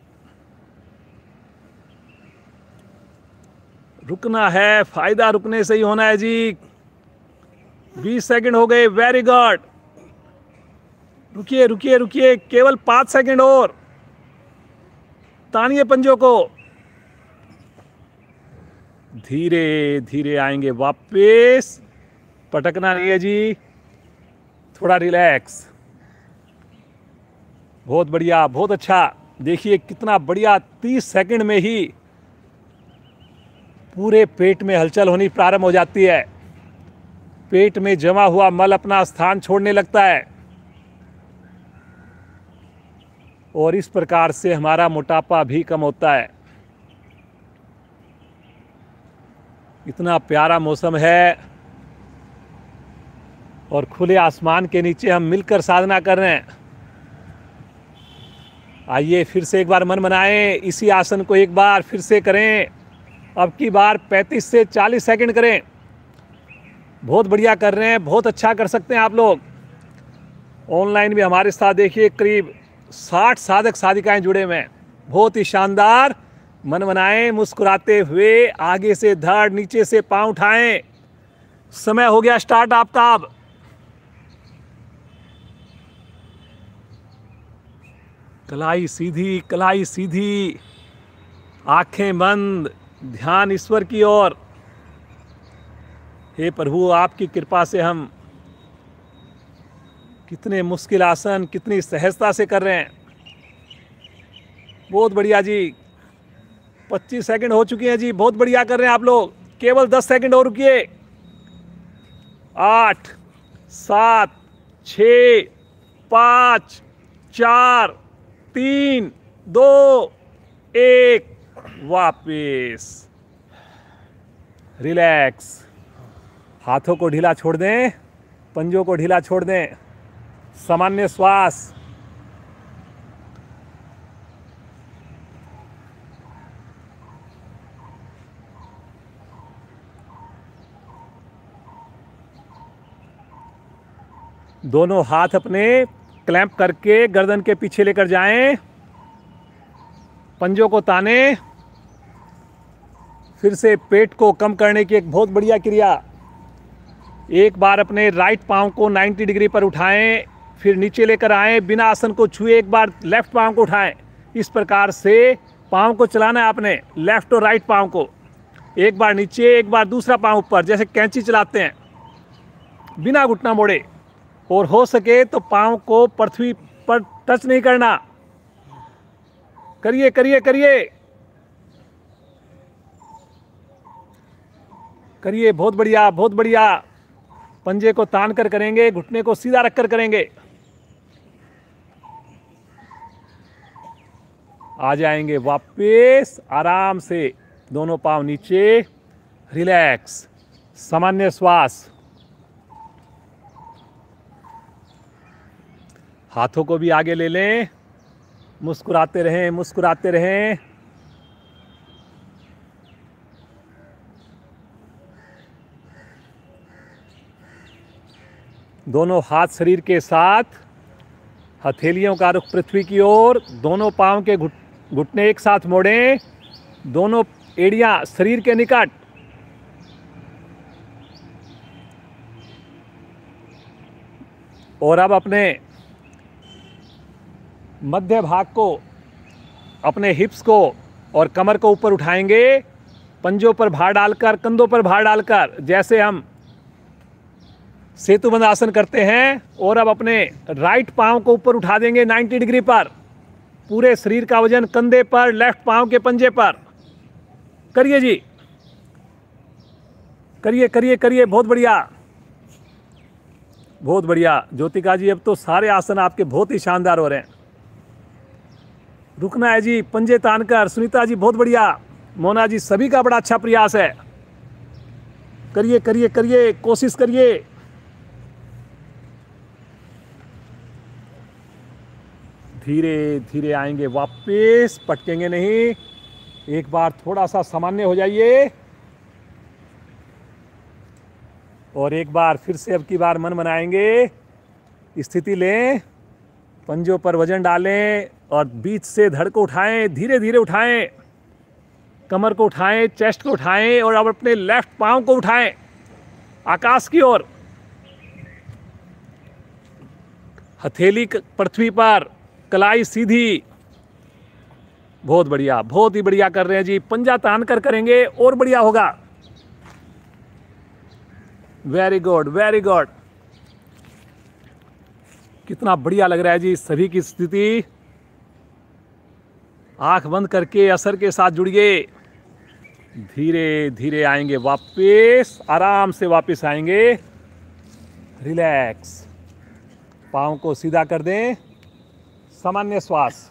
रुकना है, फायदा रुकने से ही होना है जी। 20 सेकंड हो गए, वेरी गुड। रुकिए रुकिए रुकिए, केवल 5 सेकंड और। तानिए पंजों को। धीरे धीरे आएंगे वापस, पटकना नहीं है जी, थोड़ा रिलैक्स। बहुत बढ़िया, बहुत अच्छा। देखिए कितना बढ़िया, 30 सेकंड में ही पूरे पेट में हलचल होनी प्रारंभ हो जाती है। पेट में जमा हुआ मल अपना स्थान छोड़ने लगता है और इस प्रकार से हमारा मोटापा भी कम होता है। इतना प्यारा मौसम है और खुले आसमान के नीचे हम मिलकर साधना कर रहे हैं। आइए फिर से एक बार मन बनाएं, इसी आसन को एक बार फिर से करें। अब की बार 35 से 40 सेकंड करें। बहुत बढ़िया कर रहे हैं, बहुत अच्छा कर सकते हैं आप लोग। ऑनलाइन भी हमारे साथ देखिए करीब 60 साधक साधिकाएं जुड़े हुए हैं। बहुत ही शानदार। मन बनाएं, मुस्कुराते हुए आगे से धड़, नीचे से पांव उठाएं। समय हो गया स्टार्ट आपका। अब कलाई सीधी, कलाई सीधी, आंखें बंद, ध्यान ईश्वर की ओर। हे प्रभु, आपकी कृपा से हम कितने मुश्किल आसन कितनी सहजता से कर रहे हैं। बहुत बढ़िया जी। 25 सेकंड हो चुके हैं जी, बहुत बढ़िया कर रहे हैं आप लोग। केवल 10 सेकंड और रुकिए। 8, 7, 6, 5, 4, 3, 2, 1, वापिस रिलैक्स। हाथों को ढीला छोड़ दें, पंजों को ढीला छोड़ दें। सामान्य श्वास। दोनों हाथ अपने क्लैंप करके गर्दन के पीछे लेकर जाएं। पंजों को ताने। फिर से पेट को कम करने की एक बहुत बढ़िया क्रिया। एक बार अपने राइट पांव को 90 डिग्री पर उठाएं, फिर नीचे लेकर आएं, बिना आसन को छुए एक बार लेफ्ट पांव को उठाएं। इस प्रकार से पांव को चलाना है आपने, लेफ्ट और राइट पांव को। एक बार नीचे, एक बार दूसरा पांव ऊपर, जैसे कैंची चलाते हैं, बिना घुटना मोड़े। और हो सके तो पांव को पृथ्वी पर टच नहीं करना। करिए करिए करिए करिए, बहुत बढ़िया बहुत बढ़िया। पंजे को तान कर करेंगे, घुटने को सीधा रखकर करेंगे। आ जाएंगे वापस आराम से, दोनों पांव नीचे, रिलैक्स, सामान्य श्वास। हाथों को भी आगे ले लें, मुस्कुराते रहें, मुस्कुराते रहें। दोनों हाथ शरीर के साथ, हथेलियों का रुख पृथ्वी की ओर। दोनों पांव के घुटने एक साथ मोड़ें, दोनों एड़ियां शरीर के निकट। और अब अपने मध्य भाग को, अपने हिप्स को और कमर को ऊपर उठाएंगे, पंजों पर भार डालकर, कंधों पर भार डालकर, जैसे हम सेतुबंध आसन करते हैं। और अब अपने राइट पांव को ऊपर उठा देंगे 90 डिग्री पर। पूरे शरीर का वजन कंधे पर, लेफ्ट पांव के पंजे पर। करिए जी, करिए करिए करिए, बहुत बढ़िया बहुत बढ़िया। ज्योतिका जी, अब तो सारे आसन आपके बहुत ही शानदार हो रहे हैं। रुकना है जी, पंजे तानकर। सुनीता जी बहुत बढ़िया। मोना जी, सभी का बड़ा अच्छा प्रयास है। करिए करिए करिए, कोशिश करिए। धीरे धीरे आएंगे वापस, पटकेंगे नहीं। एक बार थोड़ा सा सामान्य हो जाइए और एक बार फिर से अब की बार मन बनाएंगे, स्थिति लें, पंजों पर वजन डालें और बीच से धड़ को उठाएं, धीरे धीरे उठाएं, कमर को उठाएं, चेस्ट को उठाएं और अब अपने लेफ्ट पांव को उठाएं आकाश की ओर। हथेली पृथ्वी पर, कलाई सीधी। बहुत बढ़िया, बहुत ही बढ़िया कर रहे हैं जी। पंजा तान कर करेंगे और बढ़िया होगा। Very good, very good. कितना बढ़िया लग रहा है जी सभी की स्थिति। आंख बंद करके असर के साथ जुड़िए। धीरे धीरे आएंगे वापस, आराम से वापस आएंगे। रिलैक्स, पाँव को सीधा कर दें, सामान्य श्वास।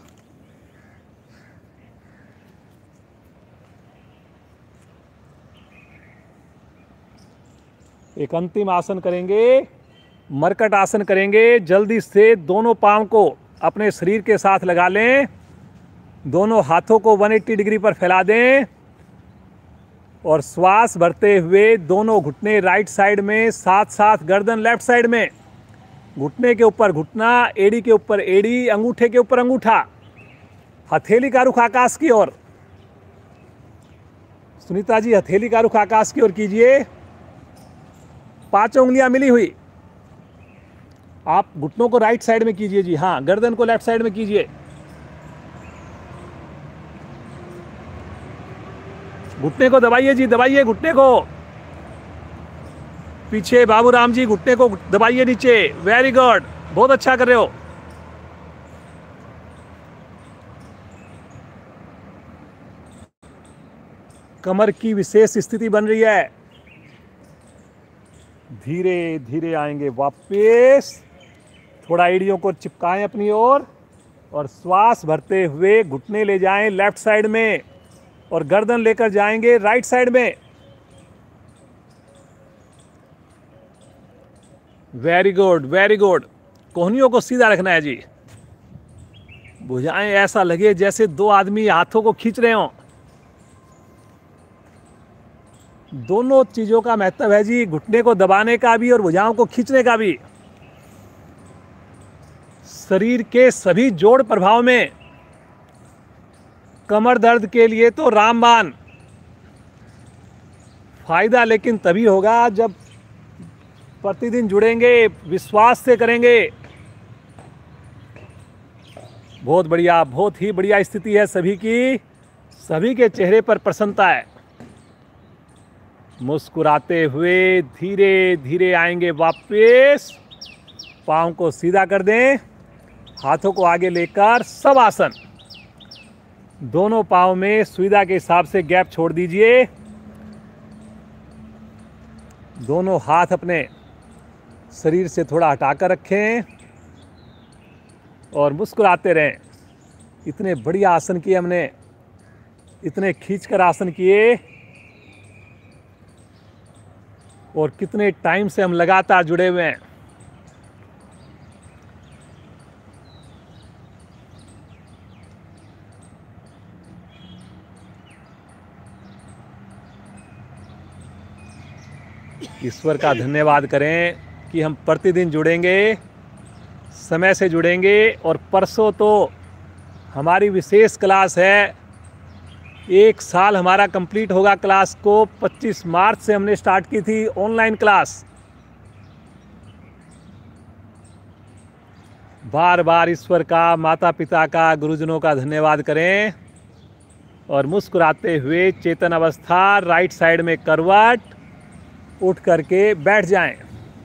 एक अंतिम आसन करेंगे, मरकट आसन करेंगे। जल्दी से दोनों पाँव को अपने शरीर के साथ लगा लें, दोनों हाथों को 180 डिग्री पर फैला दें और श्वास भरते हुए दोनों घुटने राइट साइड में, साथ साथ गर्दन लेफ्ट साइड में। घुटने के ऊपर घुटना, एड़ी के ऊपर एड़ी, अंगूठे के ऊपर अंगूठा, हथेली का रुख आकाश की ओर। सुनीता जी, हथेली का रुख आकाश की ओर कीजिए। 5 उंगलियां मिली हुई। आप घुटनों को राइट साइड में कीजिए जी, हाँ, गर्दन को लेफ्ट साइड में कीजिए। घुटने को दबाइए जी, दबाइए घुटने को। पीछे बाबूराम जी, घुटने को दबाइए नीचे। वेरी गुड, बहुत अच्छा कर रहे हो। कमर की विशेष स्थिति बन रही है। धीरे धीरे आएंगे वापस। थोड़ा एड़ियों को चिपकाएं अपनी ओर और श्वास भरते हुए घुटने ले जाएं लेफ्ट साइड में और गर्दन लेकर जाएंगे राइट साइड में। Very good, very good. कोहनियों को सीधा रखना है जी। भुजाएं ऐसा लगे जैसे 2 आदमी हाथों को खींच रहे हों। दोनों चीजों का महत्व है जी, घुटने को दबाने का भी और भुजाओं को खींचने का भी। शरीर के सभी जोड़ प्रभाव में कमर दर्द के लिए तो रामबाण। फायदा लेकिन तभी होगा जब प्रतिदिन जुड़ेंगे, विश्वास से करेंगे। बहुत बढ़िया, बहुत ही बढ़िया स्थिति है सभी की। सभी के चेहरे पर प्रसन्नता है। मुस्कुराते हुए धीरे धीरे आएंगे वापस। पाँव को सीधा कर दें, हाथों को आगे लेकर सब आसन। दोनों पाँव में सुविधा के हिसाब से गैप छोड़ दीजिए। दोनों हाथ अपने शरीर से थोड़ा हटाकर रखें और मुस्कुराते रहें। इतने बढ़िया आसन किए हमने, इतने खींचकर आसन किए और कितने टाइम से हम लगातार जुड़े हुए हैं। ईश्वर का धन्यवाद करें कि हम प्रतिदिन जुड़ेंगे, समय से जुड़ेंगे। और परसों तो हमारी विशेष क्लास है। 1 साल हमारा कंप्लीट होगा क्लास को। 25 मार्च से हमने स्टार्ट की थी ऑनलाइन क्लास। बार बार ईश्वर का, माता पिता का, गुरुजनों का धन्यवाद करें और मुस्कुराते हुए चेतन अवस्था, राइट साइड में करवट, उठ करके बैठ जाएं।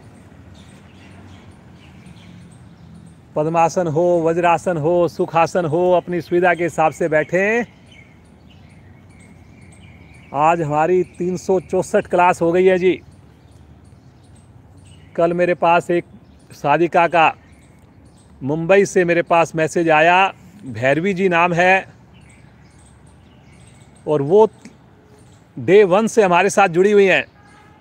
पद्मासन हो, वज्रासन हो, सुखासन हो, अपनी सुविधा के हिसाब से बैठें। आज हमारी 364 क्लास हो गई है जी। कल मेरे पास एक साधिका का मुंबई से मेरे पास मैसेज आया, भैरवी जी नाम है, और वो डे 1 से हमारे साथ जुड़ी हुई हैं।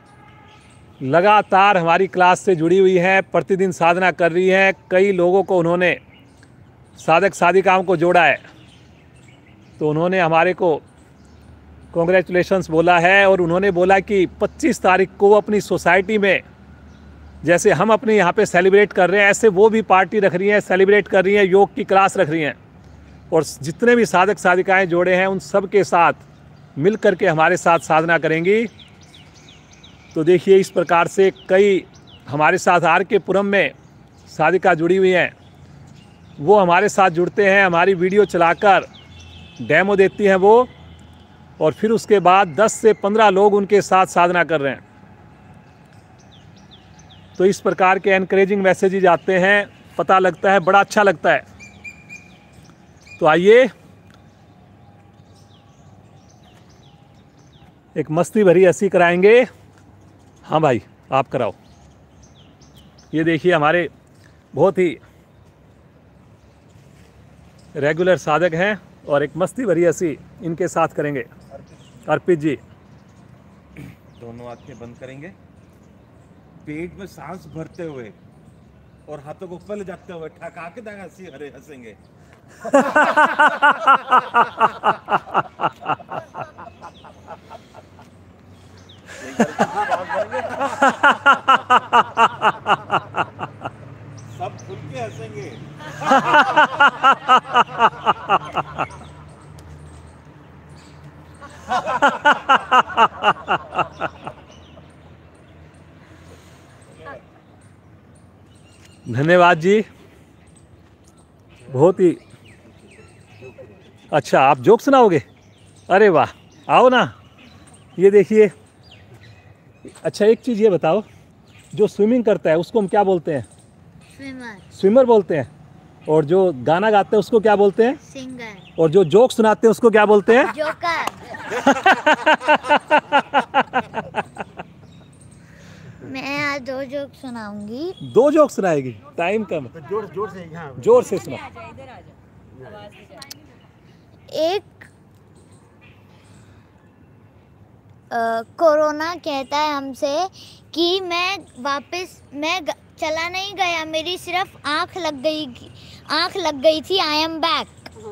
लगातार हमारी क्लास से जुड़ी हुई हैं, प्रतिदिन साधना कर रही हैं। कई लोगों को उन्होंने, साधक साधिकाओं को जोड़ा है। तो उन्होंने हमारे को कॉन्ग्रेचुलेशंस बोला है और उन्होंने बोला कि 25 तारीख को अपनी सोसाइटी में जैसे हम अपने यहाँ पे सेलिब्रेट कर रहे हैं, ऐसे वो भी पार्टी रख रही हैं, सेलिब्रेट कर रही हैं, योग की क्लास रख रही हैं। और जितने भी साधक साधिकाएं जोड़े हैं उन सब के साथ मिल कर के हमारे साथ साधना करेंगी। तो देखिए इस प्रकार से कई हमारे साथ आर के पुरम में साधिका जुड़ी हुई हैं, वो हमारे साथ जुड़ते हैं, हमारी वीडियो चलाकर डेमो देती हैं वो, और फिर उसके बाद 10 से 15 लोग उनके साथ साधना कर रहे हैं। तो इस प्रकार के एनकरेजिंग मैसेजेज आते हैं, पता लगता है, बड़ा अच्छा लगता है। तो आइए एक मस्ती भरी हंसी कराएंगे। हाँ भाई आप कराओ। ये देखिए हमारे बहुत ही रेगुलर साधक हैं और एक मस्ती भरी हंसी इनके साथ करेंगे। अर्पित जी, दोनों आंखें बंद करेंगे, पेट में सांस भरते हुए और हाथों को ऊपर ले जाते हुए ठका के हंसेंगे। सब खुल के हंसेंगे। धन्यवाद जी, बहुत ही अच्छा। आप जोक सुनाओगे? अरे वाह, आओ ना। ये देखिए, अच्छा एक चीज़ ये बताओ, जो स्विमिंग करता है उसको हम क्या बोलते हैं? स्विमर। स्विमर बोलते हैं। और जो गाना गाते हैं उसको क्या बोलते हैं? सिंगर। और जो जोक सुनाते हैं उसको क्या बोलते हैं? जोकर। मैं आज 2 जोक सुनाऊंगी। 2 जोक सुनाएगी? टाइम कम है। जोर से सुना। एक कोरोना कहता है हमसे कि मैं चला नहीं गया, मेरी सिर्फ आंख लग गई थी, आई एम बैक।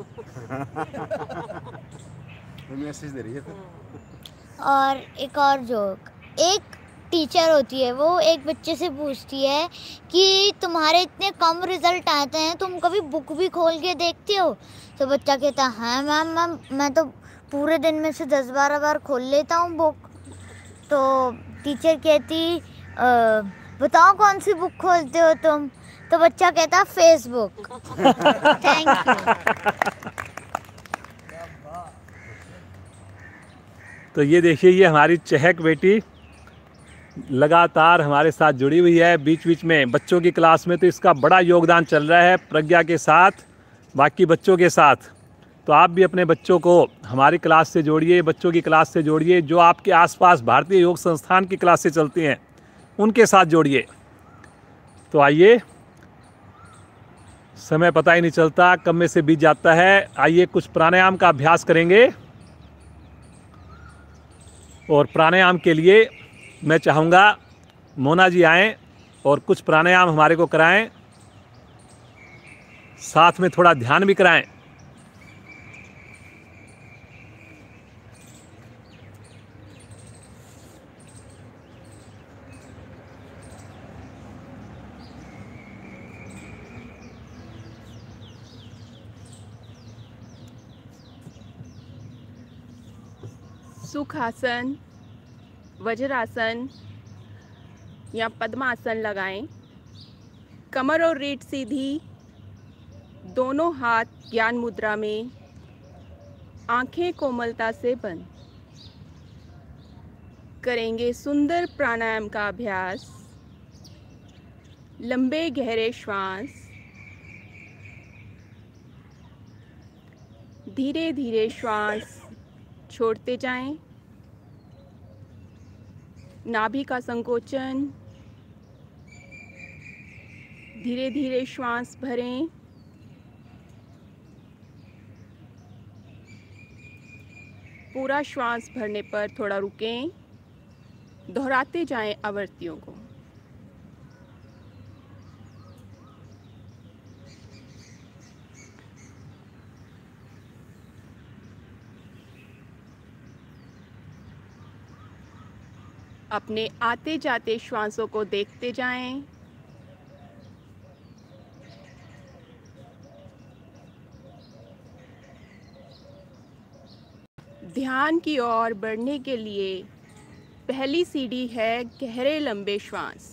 मैसेज दे रही है। और एक और जोक, एक टीचर होती है, वो एक बच्चे से पूछती है कि तुम्हारे इतने कम रिजल्ट आते हैं, तुम कभी बुक भी खोल के देखते हो? तो बच्चा कहता है मैम मैं तो पूरे दिन में से 10-12 बार खोल लेता हूँ बुक। तो टीचर कहती बताओ कौन सी बुक खोलते हो तुम? तो बच्चा कहता फेसबुक। Thank you. तो ये देखिए, ये हमारी चहक बेटी लगातार हमारे साथ जुड़ी हुई है। बीच बीच में बच्चों की क्लास में तो इसका बड़ा योगदान चल रहा है, प्रज्ञा के साथ, बाकी बच्चों के साथ। तो आप भी अपने बच्चों को हमारी क्लास से जोड़िए, बच्चों की क्लास से जोड़िए, जो आपके आसपास भारतीय योग संस्थान की क्लासें चलती हैं उनके साथ जोड़िए। तो आइए, समय पता ही नहीं चलता कब में से बीत जाता है। आइए कुछ प्राणायाम का अभ्यास करेंगे। और प्राणायाम के लिए मैं चाहूँगा मोना जी आएँ और कुछ प्राणायाम हमारे को कराएं, साथ में थोड़ा ध्यान भी कराएं। सुखासन, वज्रासन या पद्मासन लगाएं। कमर और रीढ़ सीधी, दोनों हाथ ज्ञान मुद्रा में, आंखें कोमलता से बंद। करेंगे सुंदर प्राणायाम का अभ्यास। लंबे गहरे श्वास, धीरे धीरे श्वास छोड़ते जाएं। नाभि का संकोचन, धीरे धीरे श्वास भरें। पूरा श्वास भरने पर थोड़ा रुकें, दोहराते जाएं आवृत्तियों को। अपने आते जाते श्वासों को देखते जाएं। ध्यान की ओर बढ़ने के लिए पहली सीढ़ी है गहरे लंबे श्वास।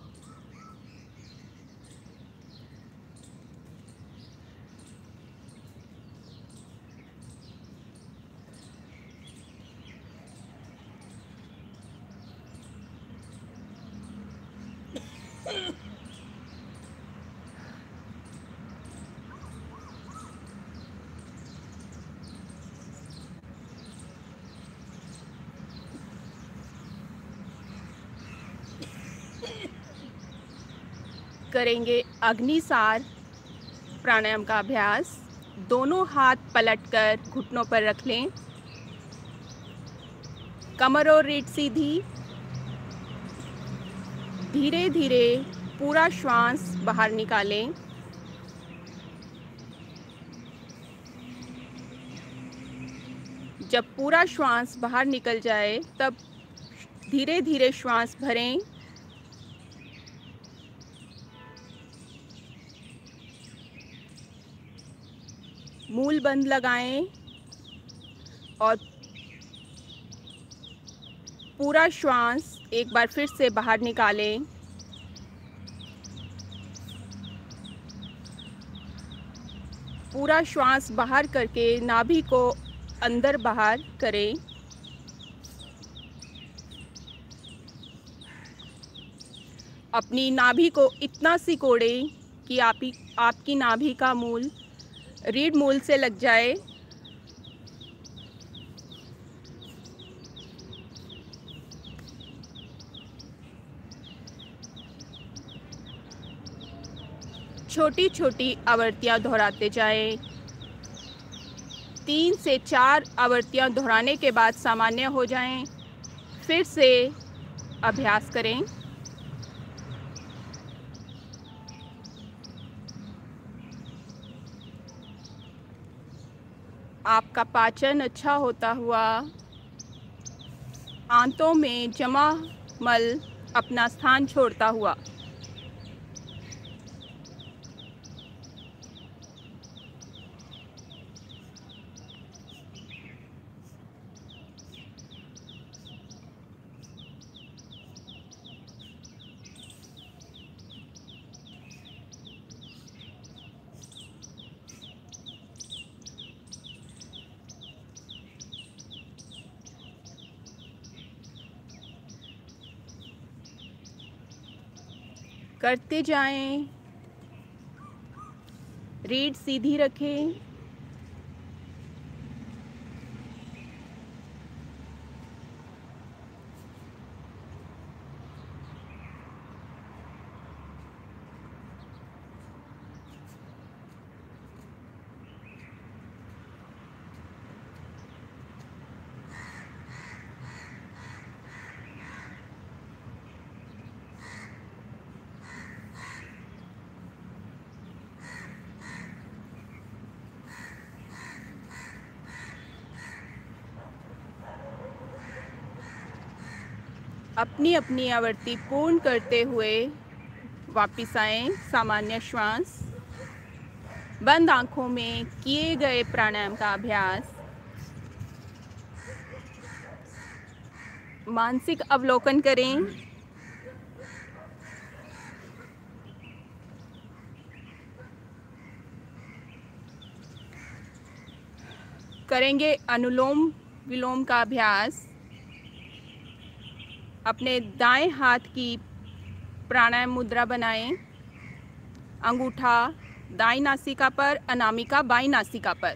करेंगे अग्निसार प्राणायाम का अभ्यास। दोनों हाथ पलटकर घुटनों पर रख लें। कमर और रीढ़ सीधी। धीरे धीरे पूरा श्वास बाहर निकालें। जब पूरा श्वास बाहर निकल जाए तब धीरे धीरे श्वास भरें। मूल बंद लगाएं और पूरा श्वास एक बार फिर से बाहर निकालें। पूरा श्वास बाहर करके नाभि को अंदर बाहर करें। अपनी नाभि को इतना सिकोड़ें कि आपकी नाभि का मूल रीढ़ मूल से लग जाए। छोटी छोटी आवृत्तियां दोहराते जाएं। 3 से 4 आवृत्तियां दोहराने के बाद सामान्य हो जाएं। फिर से अभ्यास करें। आपका पाचन अच्छा होता हुआ आंतों में जमा मल अपना स्थान छोड़ता हुआ करते जाएं। रीढ़ सीधी रखें। अपनी अपनी आवृत्ति पूर्ण करते हुए वापस आएं। सामान्य श्वास। बंद आंखों में किए गए प्राणायाम का अभ्यास। मानसिक अवलोकन करें। करेंगे अनुलोम विलोम का अभ्यास। अपने दाएं हाथ की प्राणायाम मुद्रा बनाएं। अंगूठा दाईं नासिका पर, अनामिका बाईं नासिका पर।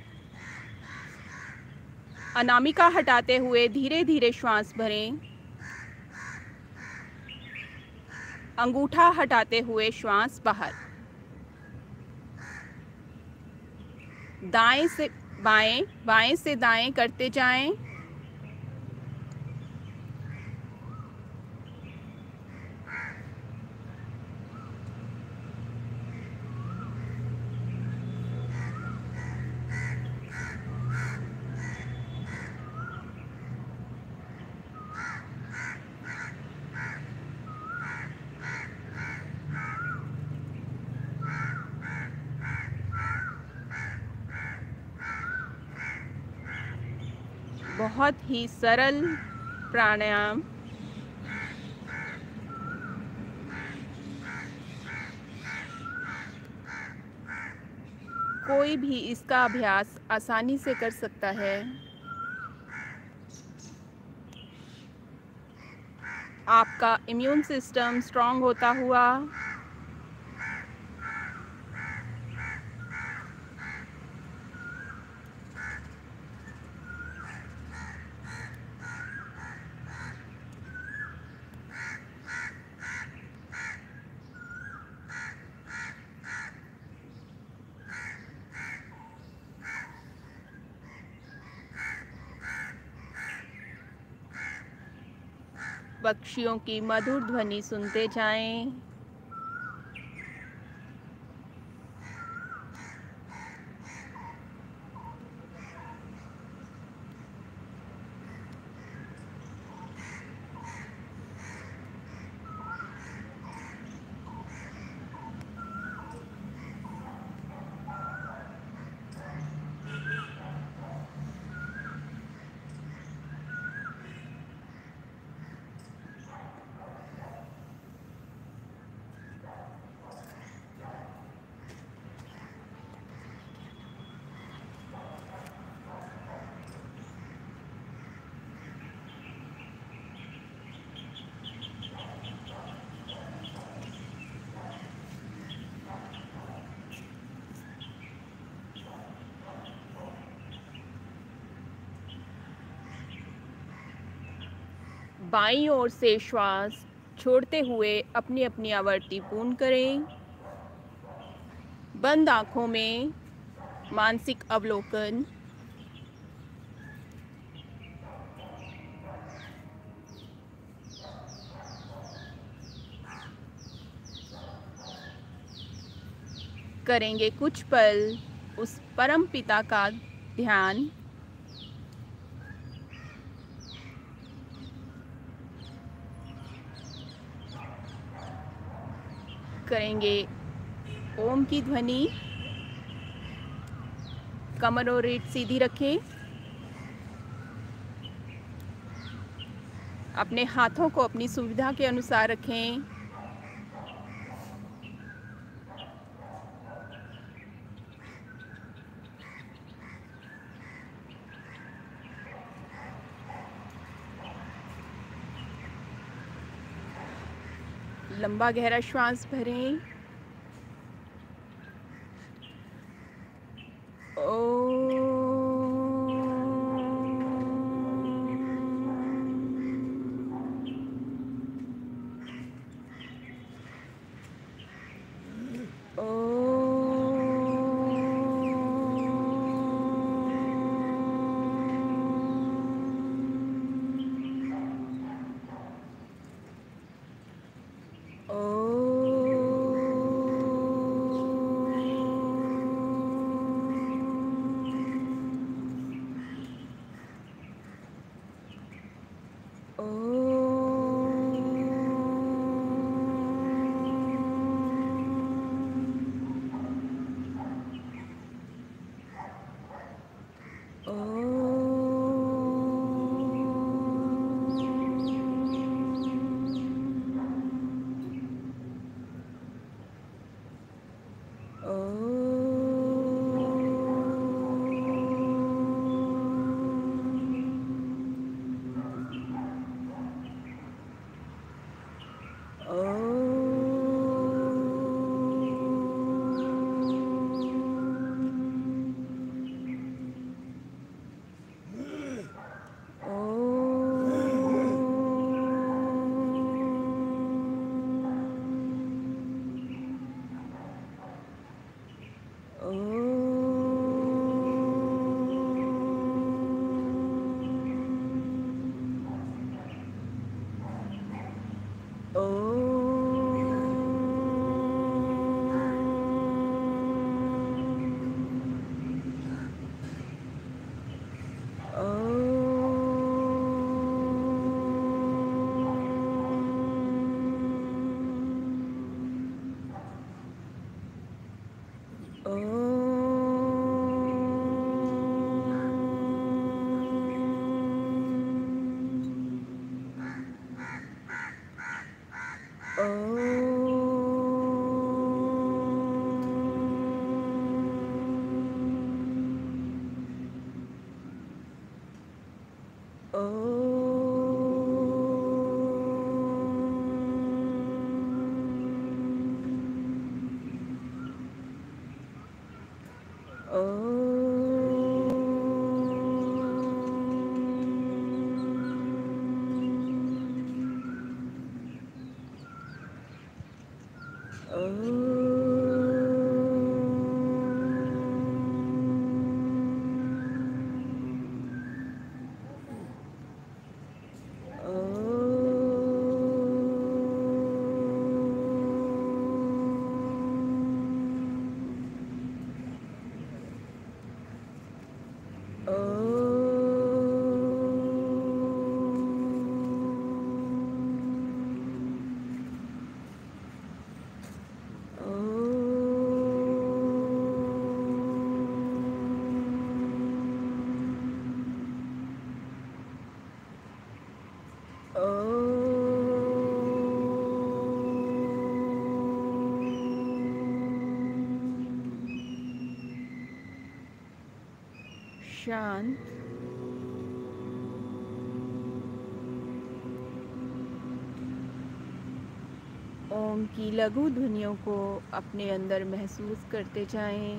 अनामिका हटाते हुए धीरे धीरे श्वास भरें। अंगूठा हटाते हुए श्वास बाहर। दाएं से बाएं, बाएं से दाएं करते जाएं। बहुत ही सरल प्राणायाम। कोई भी इसका अभ्यास आसानी से कर सकता है। आपका इम्यून सिस्टम स्ट्रांग होता हुआ पक्षियों की मधुर ध्वनि सुनते जाएं। बाईं ओर से श्वास छोड़ते हुए अपनी अपनी आवृत्ति पूर्ण करें। बंद आँखों में मानसिक अवलोकन। करेंगे कुछ पल उस परम पिता का ध्यान। करेंगे ओम की ध्वनि। कमर और रीढ़ सीधी रखें। अपने हाथों को अपनी सुविधा के अनुसार रखें। लंबा गहरा श्वास भरें। शांत। ओम की लघु ध्वनियों को अपने अंदर महसूस करते जाएं।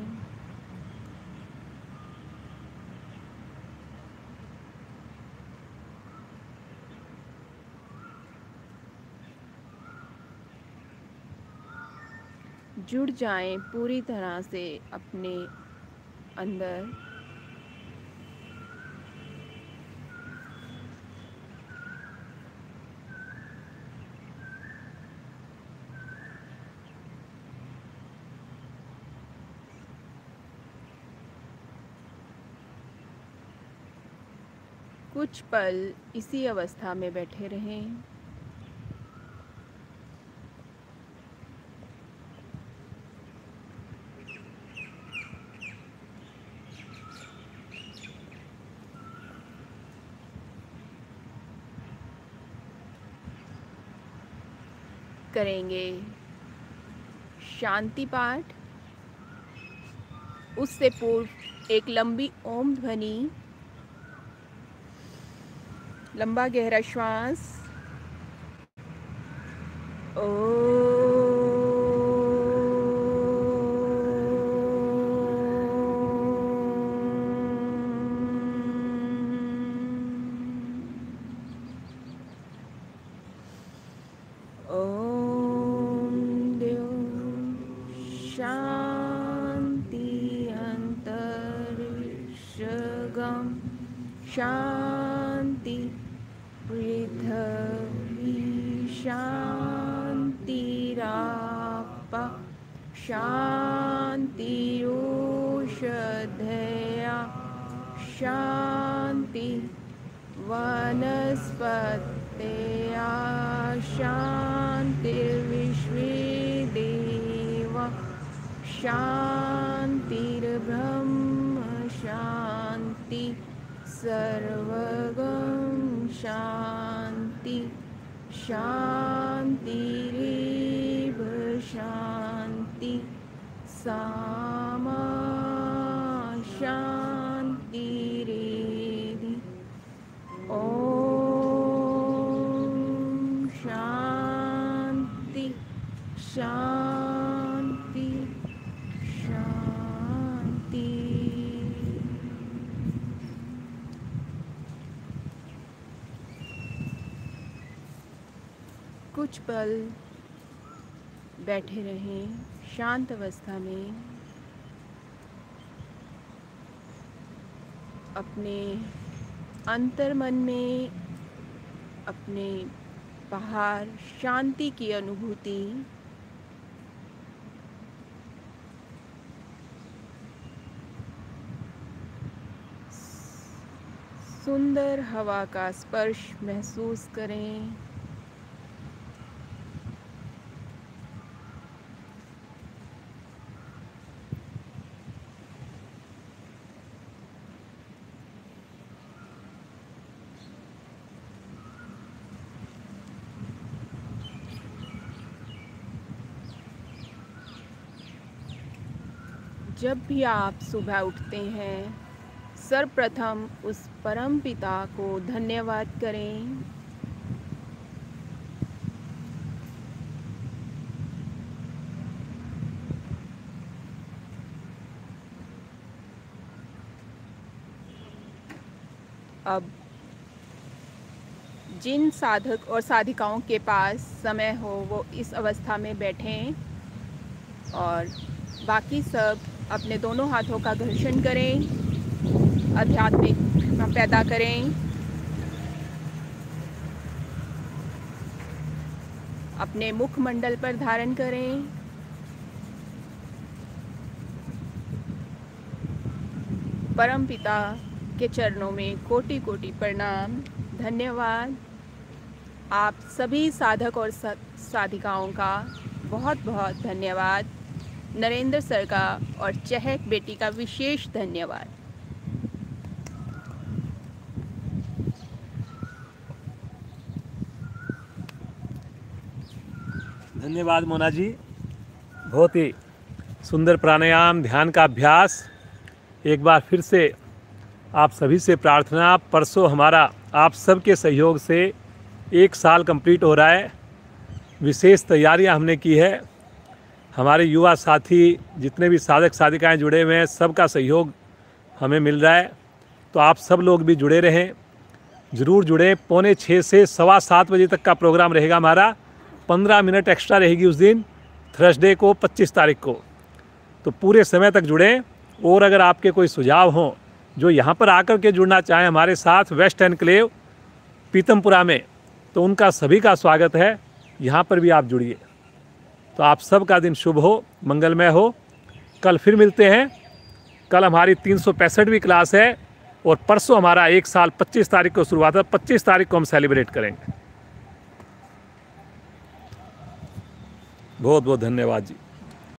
जुड़ जाएं पूरी तरह से अपने अंदर। कुछ पल इसी अवस्था में बैठे रहें। करेंगे शांति पाठ। उससे पूर्व एक लंबी ओम ध्वनि, लंबा गहरा श्वास। शांति पृथ्वी शांतिरापः शांतिरोषधयः शांति वनस्पतयः शांतिर्विश्वे देवा शांतिर्ब्रह्म शांति सर्वगं शांति शांतिरेव शांति सामा शांतिरेधि। ओम शांति शांति शांति। कुछ पल बैठे रहें शांत अवस्था में। अपने अंतर्मन में अपने बाहर शांति की अनुभूति। सुंदर हवा का स्पर्श महसूस करें। जब भी आप सुबह उठते हैं सर्वप्रथम उस परम पिता को धन्यवाद करें। अब जिन साधक और साधिकाओं के पास समय हो वो इस अवस्था में बैठें और बाकी सब अपने दोनों हाथों का घर्षण करें, आध्यात्मिक पैदा करें। अपने मुखमंडल पर धारण करें। परमपिता के चरणों में कोटि कोटि प्रणाम, धन्यवाद। आप सभी साधक और साधिकाओं का बहुत बहुत धन्यवाद। नरेंद्र सर का और चहक बेटी का विशेष धन्यवाद। धन्यवाद मोना जी, बहुत ही सुंदर प्राणायाम ध्यान का अभ्यास। एक बार फिर से आप सभी से प्रार्थना, परसों हमारा आप सबके सहयोग से 1 साल कंप्लीट हो रहा है। विशेष तैयारियां हमने की है। हमारे युवा साथी जितने भी साधक साधिकाएं जुड़े हुए हैं, सबका सहयोग हमें मिल रहा है। तो आप सब लोग भी जुड़े रहें, ज़रूर जुड़ें। 6:45 से 7:15 बजे तक का प्रोग्राम रहेगा हमारा। 15 मिनट एक्स्ट्रा रहेगी उस दिन, थर्सडे को 25 तारीख को। तो पूरे समय तक जुड़ें। और अगर आपके कोई सुझाव हों जो यहाँ पर आकर के जुड़ना चाहें हमारे साथ वेस्ट एनक्लेव पीतमपुरा में, तो उनका सभी का स्वागत है। यहाँ पर भी आप जुड़िए। तो आप सबका दिन शुभ हो, मंगलमय हो। कल फिर मिलते हैं। कल हमारी 365वीं क्लास है और परसों हमारा 1 साल 25 तारीख को शुरुआत है। 25 तारीख को हम सेलिब्रेट करेंगे। बहुत बहुत धन्यवाद जी।